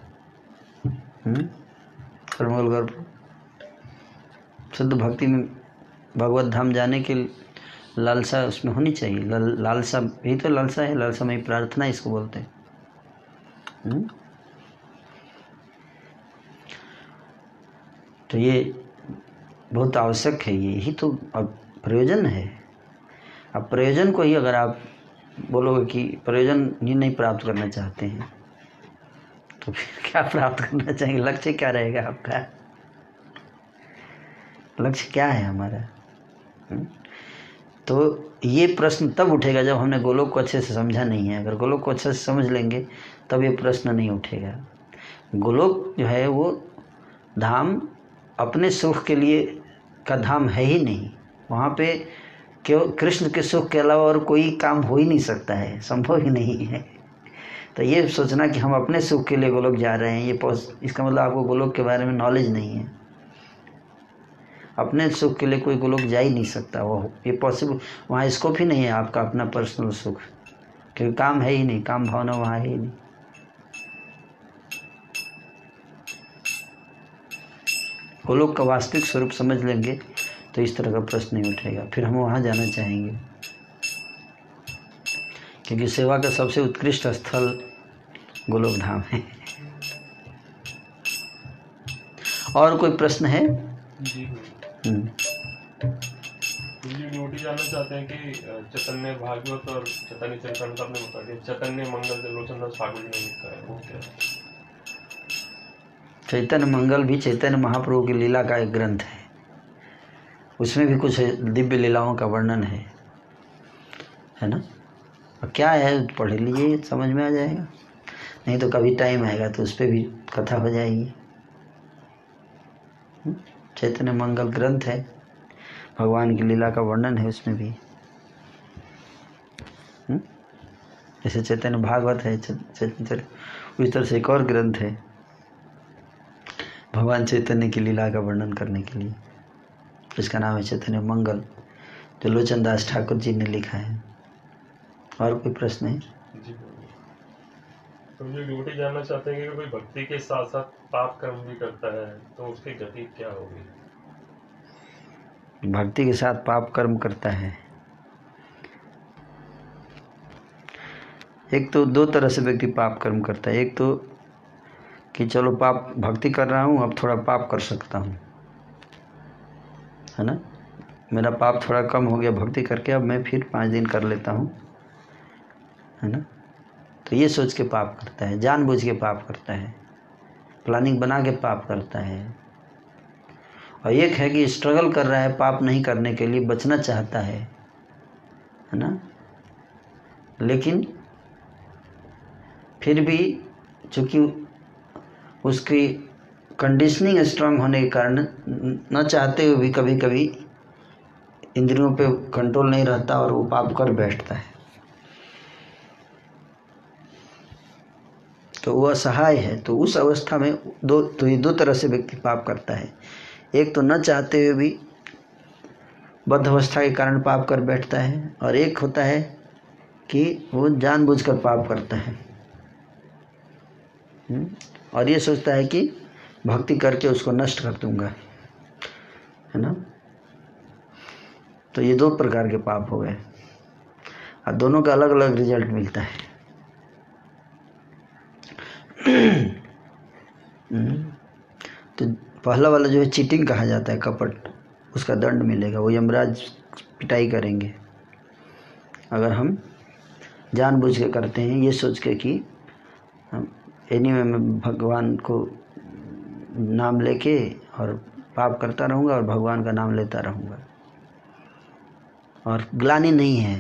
शुद्ध भक्ति में भगवत धाम जाने की लालसा उसमें होनी चाहिए। लालसा, यही तो लालसा है, लालसामयी प्रार्थना इसको बोलते हैं। तो ये बहुत आवश्यक है, यही तो अब प्रयोजन है। अब प्रयोजन को ही अगर आप बोलोगे कि प्रयोजन ही नहीं प्राप्त करना चाहते हैं तो फिर क्या प्राप्त करना चाहेंगे? लक्ष्य क्या रहेगा आपका? लक्ष्य क्या है हमारा? तो ये प्रश्न तब उठेगा जब हमने गोलोक को अच्छे से समझा नहीं है। अगर गोलोक को अच्छे से समझ लेंगे तब ये प्रश्न नहीं उठेगा। गोलोक जो है वो धाम अपने सुख के लिए का धाम है ही नहीं। वहाँ पे क्यों कृष्ण के सुख के अलावा और कोई काम हो ही नहीं सकता है, संभव ही नहीं है। तो ये सोचना कि हम अपने सुख के लिए गोलोक जा रहे हैं, इसका मतलब आपको गोलोक के बारे में नॉलेज नहीं है। अपने सुख के लिए कोई गोलोक जा ही नहीं सकता, वो ये पॉसिबल, वहाँ स्कोप ही नहीं है आपका अपना पर्सनल सुख, क्योंकि काम है ही नहीं, काम भावना वहाँ है ही नहीं। गोलोक का वास्तविक स्वरूप समझ लेंगे तो इस तरह का प्रश्न नहीं उठेगा, फिर हम वहाँ जाना चाहेंगे, क्योंकि सेवा का सबसे उत्कृष्ट स्थल गोलोक धाम है। और कोई प्रश्न है? जी ड्यूटी जानना चाहते हैं कि चैतन्य भागवत और चैतन्य चरितामृत आपने बता दिया, चैतन्य मंगल जो लोचन दास ठाकुर जी ने लिखा है वो क्या है? चैतन्य मंगल भी चैतन्य महाप्रभु की लीला का एक ग्रंथ है। उसमें भी कुछ दिव्य लीलाओं का वर्णन है ना। और क्या है, पढ़ लीजिए, समझ में आ जाएगा। नहीं तो कभी टाइम आएगा तो उस पर भी कथा हो जाएगी। चैतन्य मंगल ग्रंथ है, भगवान की लीला का वर्णन है उसमें भी। जैसे चैतन्य भागवत है, चैतन्य उस तरह से एक और ग्रंथ है भगवान चैतन्य की लीला का वर्णन करने के लिए, इसका नाम है चैतन्य मंगल, जो लोचन दास ठाकुर जी ने लिखा है। और कोई प्रश्न है? जी तो मुझे ड्यूटी जानना चाहते हैं कि कोई भक्ति के साथ साथ पाप कर्म भी करता है तो उसकी गति क्या होगी? भक्ति के साथ पाप कर्म करता है, एक तो दो तरह से व्यक्ति पाप कर्म करता है। एक तो कि चलो पाप भक्ति कर रहा हूँ, अब थोड़ा पाप कर सकता हूँ, है ना, मेरा पाप थोड़ा कम हो गया भक्ति करके, अब मैं फिर 5 दिन कर लेता हूँ, है ना। तो ये सोच के पाप करता है, जानबूझ के पाप करता है, प्लानिंग बना के पाप करता है। और एक है कि स्ट्रगल कर रहा है पाप नहीं करने के लिए, बचना चाहता है ना, लेकिन फिर भी चूँकि उसकी कंडीशनिंग स्ट्रांग होने के कारण न चाहते हुए भी कभी कभी इंद्रियों पे कंट्रोल नहीं रहता और वो पाप कर बैठता है। तो वो असहाय है। तो उस अवस्था में ये दो तरह से व्यक्ति पाप करता है। एक तो न चाहते हुए भी बद्ध अवस्था के कारण पाप कर बैठता है, और एक होता है कि वो जानबूझकर पाप करता है और ये सोचता है कि भक्ति करके उसको नष्ट कर दूंगा, है ना। तो ये 2 प्रकार के पाप हो गए और दोनों का अलग अलग रिजल्ट मिलता है। तो पहला वाला जो है चीटिंग कहा जाता है, कपट, उसका दंड मिलेगा, वो यमराज पिटाई करेंगे अगर हम जानबूझ के करते हैं, ये सोच के कि एनीवे मैं भगवान को नाम लेके और पाप करता रहूँगा और भगवान का नाम लेता रहूँगा, और ग्लानि नहीं है।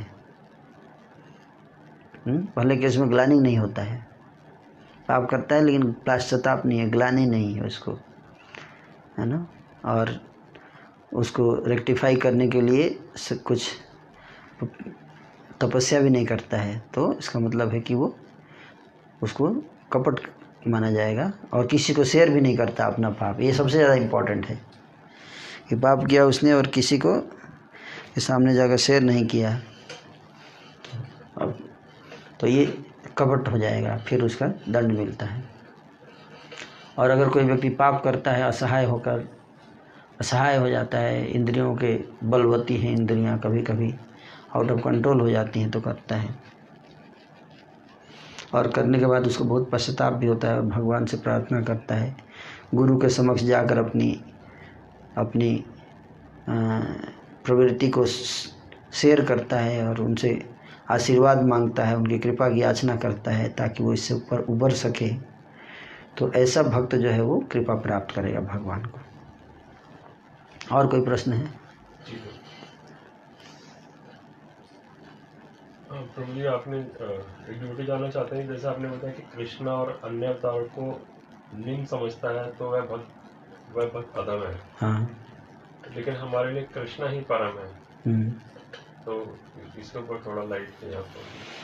पहले केस में ग्लानि नहीं होता है, पाप करता है लेकिन पश्चाताप नहीं है, ग्लानि नहीं है उसको, है ना। और उसको रेक्टिफाई करने के लिए कुछ तपस्या भी नहीं करता है, तो इसका मतलब है कि वो उसको कपट माना जाएगा। और किसी को शेयर भी नहीं करता अपना पाप, ये सबसे ज़्यादा इम्पोर्टेंट है कि पाप किया उसने और किसी को के सामने जाकर शेयर नहीं किया, अब तो ये कपट हो जाएगा, फिर उसका दंड मिलता है। और अगर कोई व्यक्ति पाप करता है असहाय हो जाता है, इंद्रियों के बलवती हैं इंद्रियां, कभी कभी आउट ऑफ कंट्रोल हो जाती हैं तो करता है। और करने के बाद उसको बहुत पश्चाताप भी होता है और भगवान से प्रार्थना करता है, गुरु के समक्ष जाकर अपनी प्रवृत्ति को शेयर करता है और उनसे आशीर्वाद मांगता है, उनकी कृपा की याचना करता है ताकि वो इससे ऊपर उबर सके। तो ऐसा भक्त जो है वो कृपा प्राप्त करेगा भगवान को। और कोई प्रश्न है? प्रभु जी, आपने एक ड्यूटी जानना चाहते हैं, जैसे आपने बताया कि कृष्णा और अन्य अवतार को निम्न समझता है तो वह भक्त अधम है। हाँ, लेकिन हमारे लिए कृष्णा ही परम है। तो इसके ऊपर थोड़ा लाइट चाहिए आपको।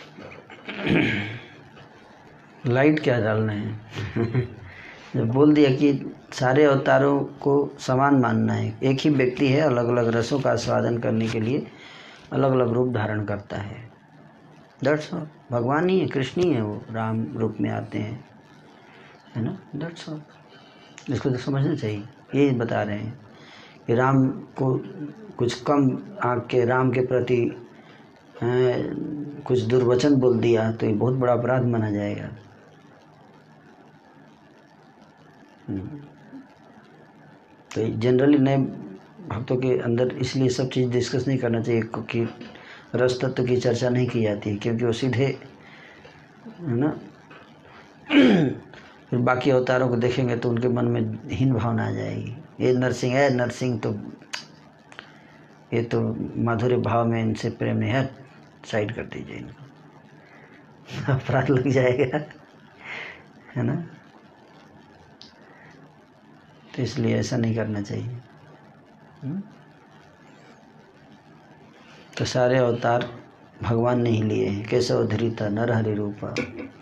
लाइट क्या डालना है? जब बोल दिया कि सारे अवतारों को समान मानना है, एक ही व्यक्ति है, अलग अलग रसों का आस्वादन करने के लिए अलग अलग रूप धारण करता है। That's all. भगवान ही है, कृष्ण ही है, वो राम रूप में आते हैं, है ना। That's all. इसको तो समझना चाहिए। यही बता रहे हैं कि राम को कुछ कम आँख के राम के प्रति कुछ दुर्वचन बोल दिया तो ये बहुत बड़ा अपराध माना जाएगा। तो जनरली नए भक्तों के अंदर इसलिए सब चीज़ डिस्कस नहीं करना चाहिए क्योंकि रस तत्व की चर्चा नहीं की जाती है, क्योंकि वो सीधे, है ना, फिर बाकी अवतारों को देखेंगे तो उनके मन में हीन भावना आ जाएगी। ये नरसिंह है, नरसिंह तो ये तो माधुर्य भाव में इनसे प्रेम नहीं है, साइड कर दीजिए इनको, अपराध लग जाएगा, है ना। तो इसलिए ऐसा नहीं करना चाहिए। तो सारे अवतार भगवान ने ही लिए हैं। केशव धृता नरहरि रूपा,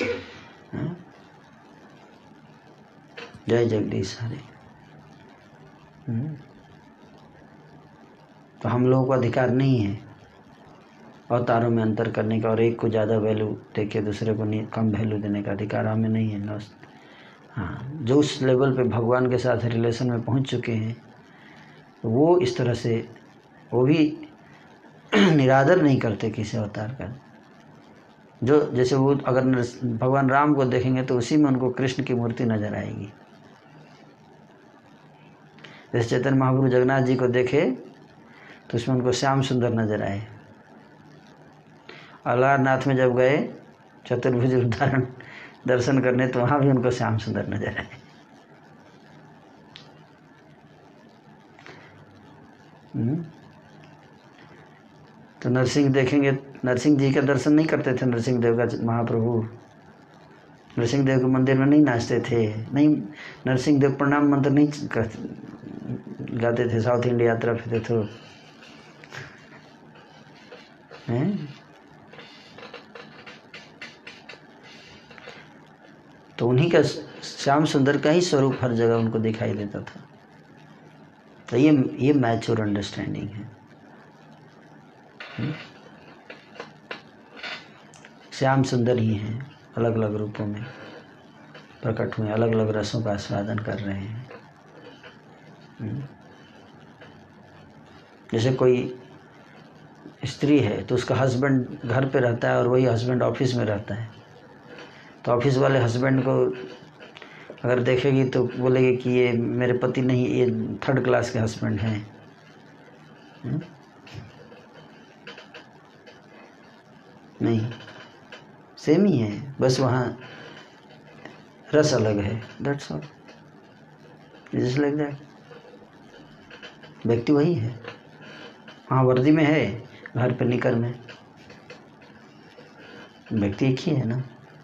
जय जगदीश हरे। तो हम लोगों को अधिकार नहीं है अवतारों में अंतर करने का और एक को ज़्यादा वैल्यू दे के दूसरे को कम वैल्यू देने का अधिकार हमें नहीं है। हाँ, जो उस लेवल पे भगवान के साथ रिलेशन में पहुंच चुके हैं वो इस तरह से वो भी निरादर नहीं करते किसी अवतार का। जो जैसे वो अगर भगवान राम को देखेंगे तो उसी में उनको कृष्ण की मूर्ति नजर आएगी। जैसे चैतन्य महाप्रभु जगन्नाथ जी को देखे तो उसमें उनको श्याम सुंदर नजर आए। अलारनाथ में जब गए चतुर्भुज उदाहरण दर्शन करने तो वहाँ भी उनको श्याम सुंदर नजर आए। तो नरसिंह देखेंगे, नरसिंह जी का दर्शन नहीं करते थे नरसिंह देव का महाप्रभु। नरसिंह देव के मंदिर में नहीं नाचते थे, नहीं नरसिंह देव प्रणाम मंत्र नहीं गाते थे, साउथ इंडिया तरफ थे तो हैं। तो उन्हीं का श्याम सुंदर का ही स्वरूप हर जगह उनको दिखाई देता था। तो ये मैच्योर अंडरस्टैंडिंग है। श्याम सुंदर ही हैं, अलग अलग रूपों में प्रकट हुए, अलग अलग रसों का आस्वादन कर रहे हैं। जैसे कोई स्त्री है तो उसका हस्बैंड घर पे रहता है और वही हस्बैंड ऑफिस में रहता है, तो ऑफिस वाले हस्बैंड को अगर देखेगी तो बोलेगी कि ये मेरे पति नहीं, ये थर्ड क्लास के हस्बैंड हैं। नहीं, सेम ही है, बस वहाँ रस अलग है। That's all, just like that. व्यक्ति वही है, हाँ वर्दी में है, घर पे निकर में, व्यक्ति एक ही है ना।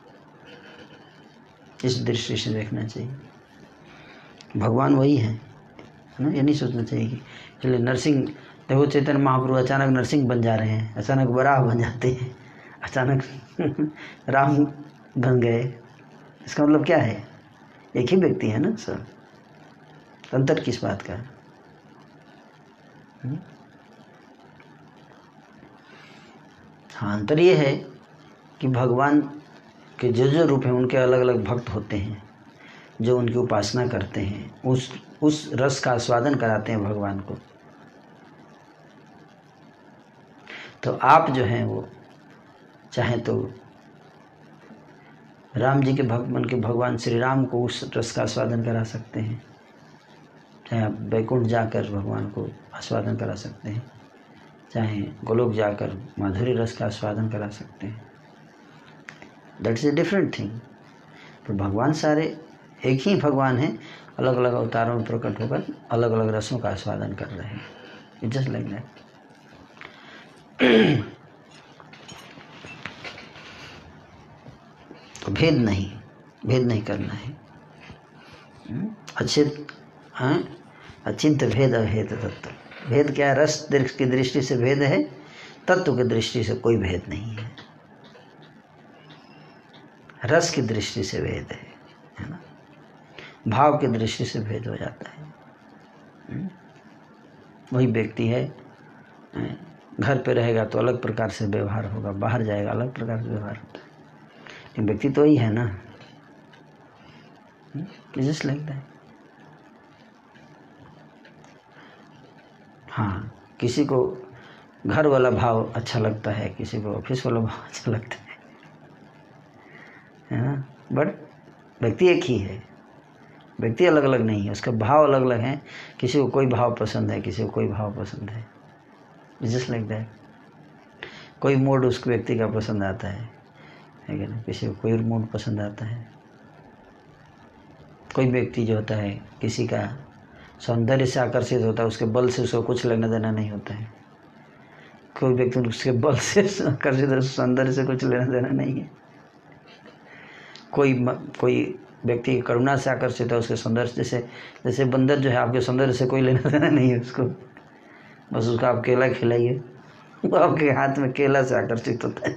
इस दृष्टि से देखना चाहिए, भगवान वही है ना। ये नहीं सोचना चाहिए कि चलिए नरसिंह, देखो चैतन्य महाप्रभु अचानक नरसिंह बन जा रहे हैं, अचानक वराह बन जाते हैं, अचानक राम बन गए। इसका मतलब क्या है? एक ही व्यक्ति है ना सर, अंतर किस बात का? हाँ, अंतर ये है कि भगवान के जो रूप हैं उनके अलग अलग भक्त होते हैं जो उनकी उपासना करते हैं, उस रस का आस्वादन कराते हैं भगवान को। तो आप जो हैं वो चाहे तो राम जी के भक्त बन के भगवान श्री राम को उस रस का आस्वादन करा सकते हैं, चाहे आप वैकुंठ जाकर भगवान को आस्वादन करा सकते हैं, चाहे गोलोक जाकर माधुरी रस का आस्वादन करा सकते हैं। That's a different thing. पर भगवान सारे एक ही भगवान हैं, अलग अलग अवतारों में प्रकट होकर अलग अलग रसों का आस्वादन कर रहे हैं। It just like that. तो भेद नहीं करना है। अचिंत भेद अभेद तत्व। भेद क्या है? रस की दृष्टि से भेद है, तत्व की दृष्टि से कोई भेद नहीं है। रस की दृष्टि से भेद है ना। भाव की दृष्टि से भेद हो जाता है। वही व्यक्ति है, घर पे रहेगा तो अलग प्रकार से व्यवहार होगा, बाहर जाएगा अलग प्रकार से व्यवहार होता है, लेकिन व्यक्ति तो वही है ना। Just like that. हाँ, किसी को घर वाला भाव अच्छा लगता है, किसी को ऑफिस वाला भाव अच्छा लगता है ना, बट व्यक्ति एक ही है। व्यक्ति अलग अलग नहीं है, उसका भाव अलग अलग है। किसी को कोई भाव पसंद है, किसी को कोई भाव पसंद है। Just like that. कोई मूड उस व्यक्ति का पसंद आता है कि ना, किसी को कोई मूड पसंद आता है। कोई व्यक्ति जो होता है किसी का सौंदर्य से आकर्षित होता है, उसके बल से उसको कुछ लेना देना नहीं होता है। कोई व्यक्ति उसके बल से आकर्षित है, सौंदर्य से कुछ लेना देना नहीं है। कोई व्यक्ति करुणा से आकर्षित है, उसके सौंदर्य जैसे बंदर जो है, आपके सौंदर्य से कोई लेना देना नहीं है उसको, बस उसका आप केला खिलाइए, वो आपके हाथ में केला से आकर्षित होता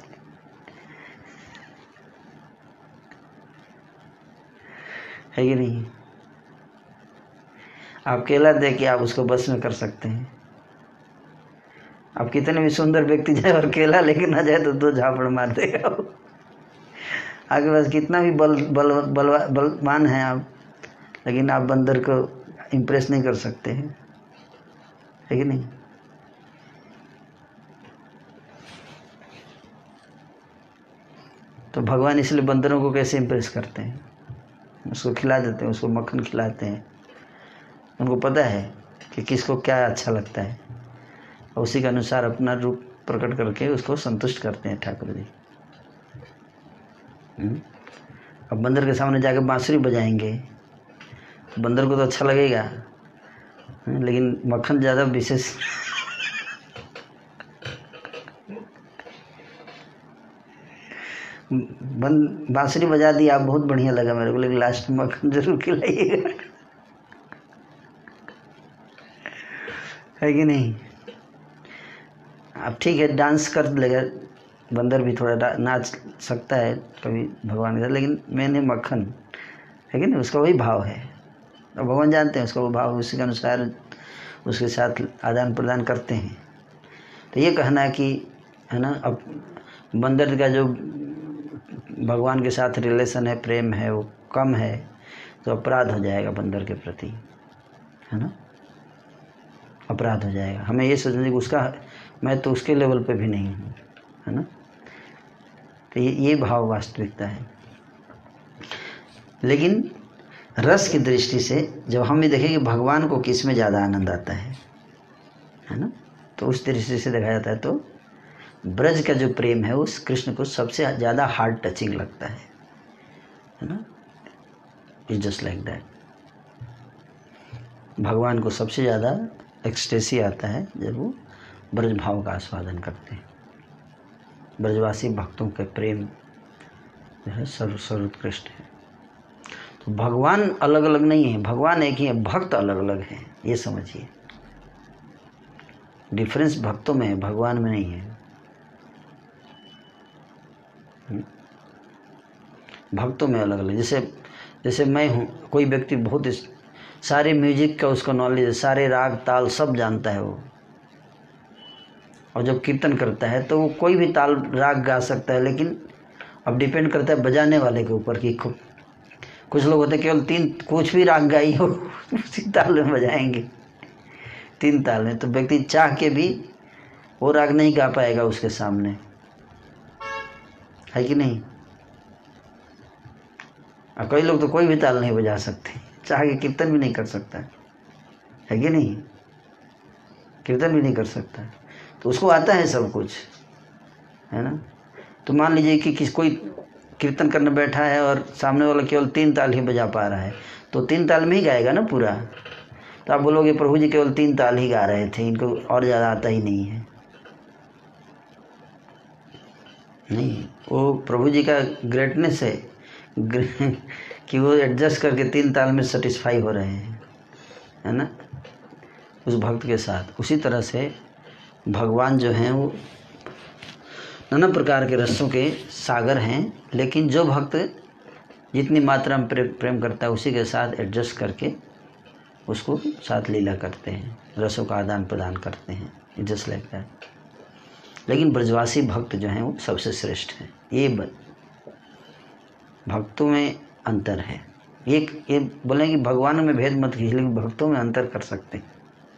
है कि नहीं? आप केला दे के आप उसको बस में कर सकते हैं। आप कितने भी सुंदर व्यक्ति जाए और केला लेके ना जाए तो 2 झापड़ मार देगा वो। आपके पास कितना भी बलवान है आप, लेकिन आप बंदर को इम्प्रेस नहीं कर सकते हैं, है कि नहीं? तो भगवान इसलिए बंदरों को कैसे इम्प्रेस करते हैं? उसको खिला देते हैं, उसको मक्खन खिलाते हैं। उनको पता है कि किसको क्या अच्छा लगता है, और उसी के अनुसार अपना रूप प्रकट करके उसको संतुष्ट करते हैं ठाकुर जी। अब बंदर के सामने जाकर बांसुरी बजाएंगे, बंदर को तो अच्छा लगेगा, लेकिन मक्खन ज़्यादा विशेष बांसुरी बजा दी आप, बहुत बढ़िया लगा मेरे को, लेकिन लास्ट में मक्खन जरूर खिलाइएगा, है कि नहीं? अब ठीक है, डांस कर लेगा बंदर भी, थोड़ा नाच सकता है कभी भगवान के साथ, लेकिन मैंने मक्खन, है कि नहीं? उसका वही भाव है, और भगवान जानते हैं उसका वो भाव, उसी के अनुसार उसके साथ आदान प्रदान करते हैं। तो ये कहना कि है ना, अब बंदर का जो भगवान के साथ रिलेशन है, प्रेम है, वो कम है, तो अपराध हो जाएगा बंदर के प्रति, है ना, अपराध हो जाएगा। हमें ये सोचना कि उसका, मैं तो उसके लेवल पे भी नहीं हूँ, है ना। तो ये भाव वास्तविकता है। लेकिन रस की दृष्टि से जब हम ये देखें कि भगवान को किस में ज़्यादा आनंद आता है ना, तो उस दृष्टि से देखा जाता है तो ब्रज का जो प्रेम है उस कृष्ण को सबसे ज़्यादा हार्ट टचिंग लगता है ना। It's just like that. भगवान को सबसे ज़्यादा एक्सटेसी आता है जब वो ब्रज भाव का आस्वादन करते हैं। ब्रजवासी भक्तों के प्रेम जो है सर्वोत्कृष्ट है। तो भगवान अलग अलग नहीं है, भगवान एक ही है, भक्त अलग अलग हैं, ये समझिए। डिफरेंस भक्तों में है, भगवान में नहीं है। भक्तों में अलग अलग, जैसे मैं हूँ, कोई व्यक्ति बहुत सारे म्यूजिक का उसको नॉलेज है, सारे राग ताल सब जानता है वो, और जब कीर्तन करता है तो वो कोई भी ताल राग गा सकता है, लेकिन अब डिपेंड करता है बजाने वाले के ऊपर कि कुछ लोग होते हैं केवल कुछ भी राग गाई हो उसी ताल में बजाएंगे, 3 ताल में, तो व्यक्ति चाह के भी वो राग नहीं गा पाएगा उसके सामने, है कि नहीं। और कई लोग तो कोई भी ताल नहीं बजा सकते, चाह के कीर्तन भी नहीं कर सकता है कि नहीं, कीर्तन भी नहीं कर सकता, तो उसको आता है सब कुछ, है ना। तो मान लीजिए कि कोई कीर्तन करने बैठा है और सामने वाला केवल 3 ताल ही बजा पा रहा है, तो 3 ताल में ही गाएगा ना पूरा। तो आप बोलोगे प्रभु जी केवल 3 ताल ही गा रहे थे, इनको और ज़्यादा आता ही नहीं है। नहीं, वो प्रभु जी का ग्रेटनेस है कि वो एडजस्ट करके 3 ताल में सेटिस्फाई हो रहे हैं, है ना, उस भक्त के साथ। उसी तरह से भगवान जो हैं वो नाना प्रकार के रसों के सागर हैं, लेकिन जो भक्त जितनी मात्रा में प्रेम करता है उसी के साथ एडजस्ट करके उसको साथ लीला करते हैं, रसों का आदान प्रदान करते हैं, जस्ट लाइक दैट। लेकिन ब्रजवासी भक्त जो हैं वो सबसे श्रेष्ठ हैं। ये भक्तों में अंतर है। ये बोलें कि भगवानों में भेद मत कीजिए, लेकिन भक्तों में अंतर कर सकते हैं,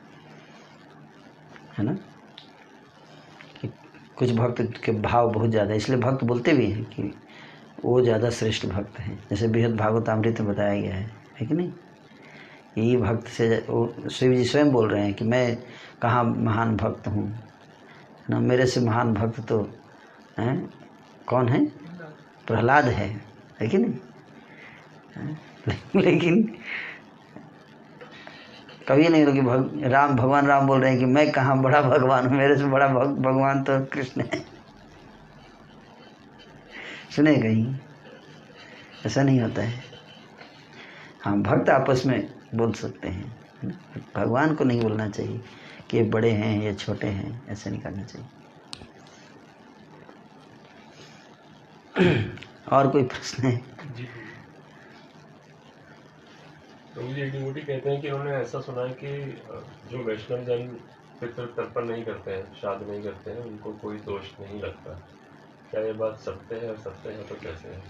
है ना। कि कुछ भक्त के भाव बहुत ज़्यादा, इसलिए भक्त बोलते भी हैं कि वो ज़्यादा श्रेष्ठ भक्त हैं। जैसे बृहद भागवतामृत में बताया गया है कि नहीं। यही भक्त से वो शिव जी स्वयं बोल रहे हैं कि मैं कहाँ महान भक्त हूँ ना, मेरे से महान भक्त तो हैं कौन है, प्रहलाद है कि नहीं। लेकिन कभी नहीं कि भगवान राम बोल रहे हैं कि मैं कहाँ बड़ा भगवान हूँ, मेरे से बड़ा भगवान तो कृष्ण है। सुने कहीं, ऐसा नहीं होता है। हाँ, भक्त आपस में बोल सकते हैं, भगवान को नहीं बोलना चाहिए कि ये बड़े हैं या छोटे हैं, ऐसा नहीं करना चाहिए। और कोई प्रश्न है? तो मुझे एक डिवोटी कहते हैं कि उन्होंने ऐसा सुना है कि जो वैष्णव जन पितृ तर्पण नहीं करते हैं, श्राद्ध नहीं करते हैं, उनको कोई दोष नहीं लगता। क्या ये बात सत्य है? और सत्य है तो कैसे है?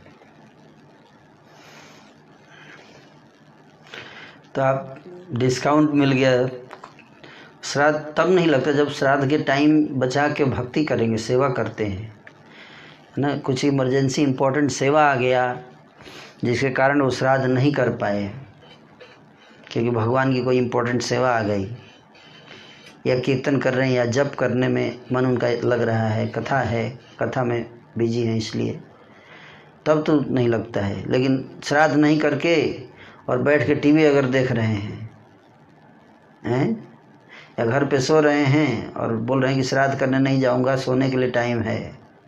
तो आप डिस्काउंट मिल गया। श्राद्ध तब नहीं लगता जब श्राद्ध के टाइम बचा के भक्ति करेंगे, सेवा करते हैं, है ना। कुछ इमरजेंसी इम्पोर्टेंट सेवा आ गया जिसके कारण वो श्राद्ध नहीं कर पाए, क्योंकि भगवान की कोई इम्पोर्टेंट सेवा आ गई, या कीर्तन कर रहे हैं या जप करने में मन उनका लग रहा है, कथा है, कथा में बिजी है, इसलिए तब तो नहीं लगता है। लेकिन श्राद्ध नहीं करके और बैठ के टीवी अगर देख रहे हैं या घर पे सो रहे हैं और बोल रहे हैं कि श्राद्ध करने नहीं जाऊंगा, सोने के लिए टाइम है,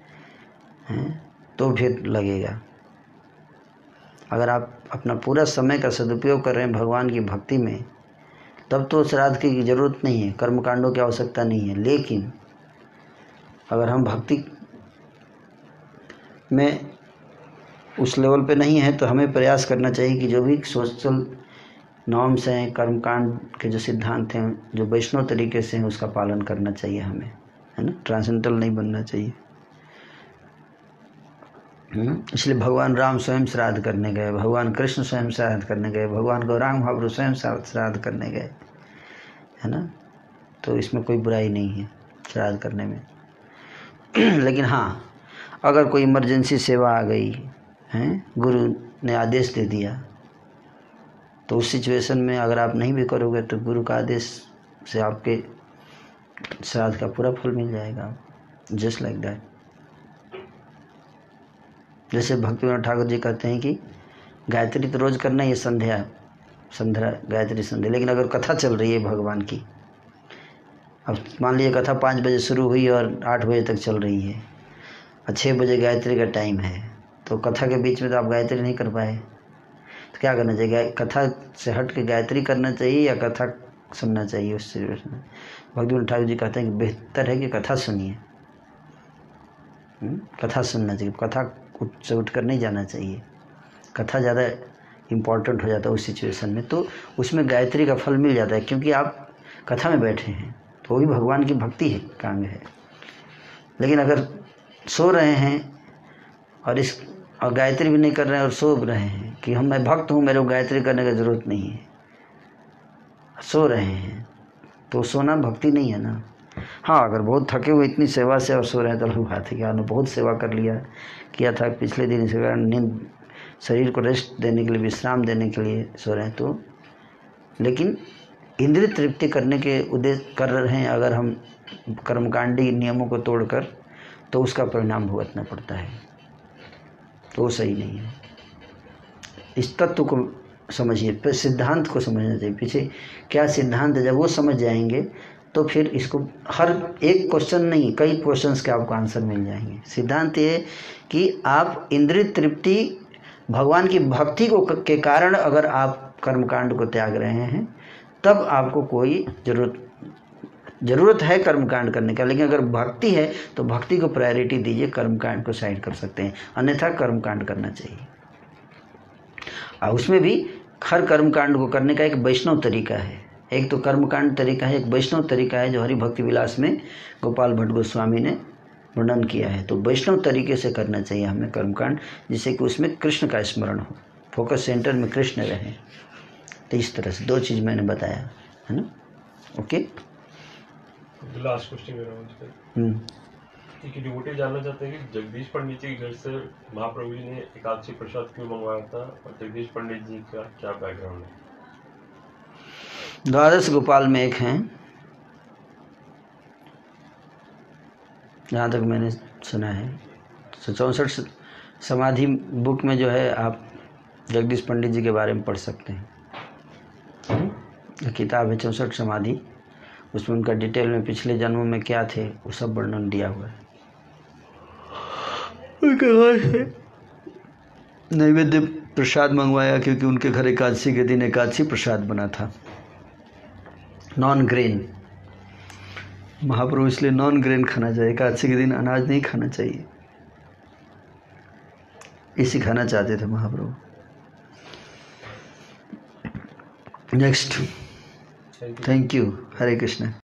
तो फिर लगेगा। अगर आप अपना पूरा समय का सदुपयोग कर रहे हैं भगवान की भक्ति में, तब तो श्राद्ध की ज़रूरत नहीं है, कर्मकांडों की आवश्यकता नहीं है। लेकिन अगर हम भक्ति में उस लेवल पे नहीं है तो हमें प्रयास करना चाहिए कि जो भी सोशल नॉर्म्स हैं, कर्मकांड के जो सिद्धांत हैं, जो वैष्णव तरीके से हैं, उसका पालन करना चाहिए हमें, है ना। ट्रांसेंडेंटल नहीं बनना चाहिए। इसलिए भगवान राम स्वयं श्राद्ध करने गए, भगवान कृष्ण स्वयं श्राद्ध करने गए, भगवान गौरांग महाप्रभु स्वयं श्राद्ध करने गए, है ना। तो इसमें कोई बुराई नहीं है श्राद्ध करने में। लेकिन हाँ, अगर कोई इमरजेंसी सेवा आ गई है, गुरु ने आदेश दे दिया, तो उस सिचुएशन में अगर आप नहीं भी करोगे तो गुरु का आदेश से आपके श्राद्ध का पूरा फल मिल जाएगा, जस्ट लाइक दैट। जैसे भक्तिविनोद ठाकुर जी कहते हैं कि गायत्री तो रोज़ करना, ये संध्या गायत्री संध्या। लेकिन अगर कथा चल रही है भगवान की, अब मान लीजिए कथा 5 बजे शुरू हुई और 8 बजे तक चल रही है और 6 बजे गायत्री का टाइम है, तो कथा के बीच में तो आप गायत्री नहीं कर पाए, तो क्या करना चाहिए? कथा से हट के गायत्री करना चाहिए या कथा सुनना चाहिए? उस सिचुएशन में भक्तिविनोद ठाकुर जी कहते हैं कि बेहतर है कि कथा सुनिए, कथा सुनना चाहिए, कथा से उठ कर नहीं जाना चाहिए। कथा ज़्यादा इम्पोर्टेंट हो जाता है उस सिचुएशन में, तो उसमें गायत्री का फल मिल जाता है, क्योंकि आप कथा में बैठे हैं, तो वो भी भगवान की भक्ति है, कांग है। लेकिन अगर सो रहे हैं और गायत्री भी नहीं कर रहे हैं और सो रहे हैं कि मैं भक्त हूँ, मेरे को गायत्री करने की ज़रूरत नहीं है, सो रहे हैं, तो सोना भक्ति नहीं है ना। हाँ, अगर बहुत थके हुए इतनी सेवा से और सो रहे हैं तो अलग बात है कि आपने बहुत सेवा किया था पिछले दिन, इस कारण नींद शरीर को रेस्ट देने के लिए, विश्राम देने के लिए सो रहे हैं, तो लेकिन इंद्रिय तृप्ति करने के उद्देश्य कर रहे हैं अगर हम कर्मकांडी नियमों को तोड़कर, तो उसका परिणाम भुगतना पड़ता है, तो वो सही नहीं है। इस तत्व को समझिए, सिद्धांत को समझना चाहिए, पीछे क्या सिद्धांत है। जब वो समझ जाएंगे तो फिर इसको हर एक क्वेश्चन नहीं, कई क्वेश्चंस के आपको आंसर मिल जाएंगे। सिद्धांत ये कि आप इंद्रिय तृप्ति, भगवान की भक्ति को के कारण अगर आप कर्मकांड को त्याग रहे हैं, तब आपको कोई ज़रूरत है कर्मकांड करने का। लेकिन अगर भक्ति है तो भक्ति को प्रायोरिटी दीजिए, कर्मकांड को साइड कर सकते हैं, अन्यथा कर्मकांड करना चाहिए। और उसमें भी हर कर्मकांड को करने का एक वैष्णव तरीका है। एक तो कर्मकांड तरीका है, एक वैष्णव तरीका है, जो हरि भक्ति विलास में गोपाल भट्ट गोस्वामी ने वर्णन किया है। तो वैष्णव तरीके से करना चाहिए हमें कर्मकांड, जिससे कि उसमें कृष्ण का स्मरण हो, फोकस सेंटर में कृष्ण रहे। तो इस तरह से 2 चीज़ मैंने बताया है ना। ओके, लास्ट क्वेश्चन मेरा कि डिवोटी जानना चाहते हैं कि जगदीश पंडित जी के घर से महाप्रभु जी ने एकादशी प्रसाद क्यों मंगवाया था, और जगदीश पंडित जी का क्या बैकग्राउंड है। द्वादश गोपाल में एक हैं, जहाँ तक मैंने सुना है। 64 समाधि बुक में जो है, आप जगदीश पंडित जी के बारे में पढ़ सकते हैं। किताब है 64 समाधि, उसमें उनका डिटेल में पिछले जन्मों में क्या थे वो सब वर्णन दिया हुआ है। उनके घर से नैवेद्य प्रसाद मंगवाया, क्योंकि उनके घर एकादशी के दिन एकादशी प्रसाद बना था, नॉन ग्रेन। महाप्रभु इसलिए नॉन ग्रेन खाना चाहिए, एकादशी के दिन अनाज नहीं खाना चाहिए, ये सिखाना चाहते थे Mahaprabhu. Next, thank you. Hare Krishna.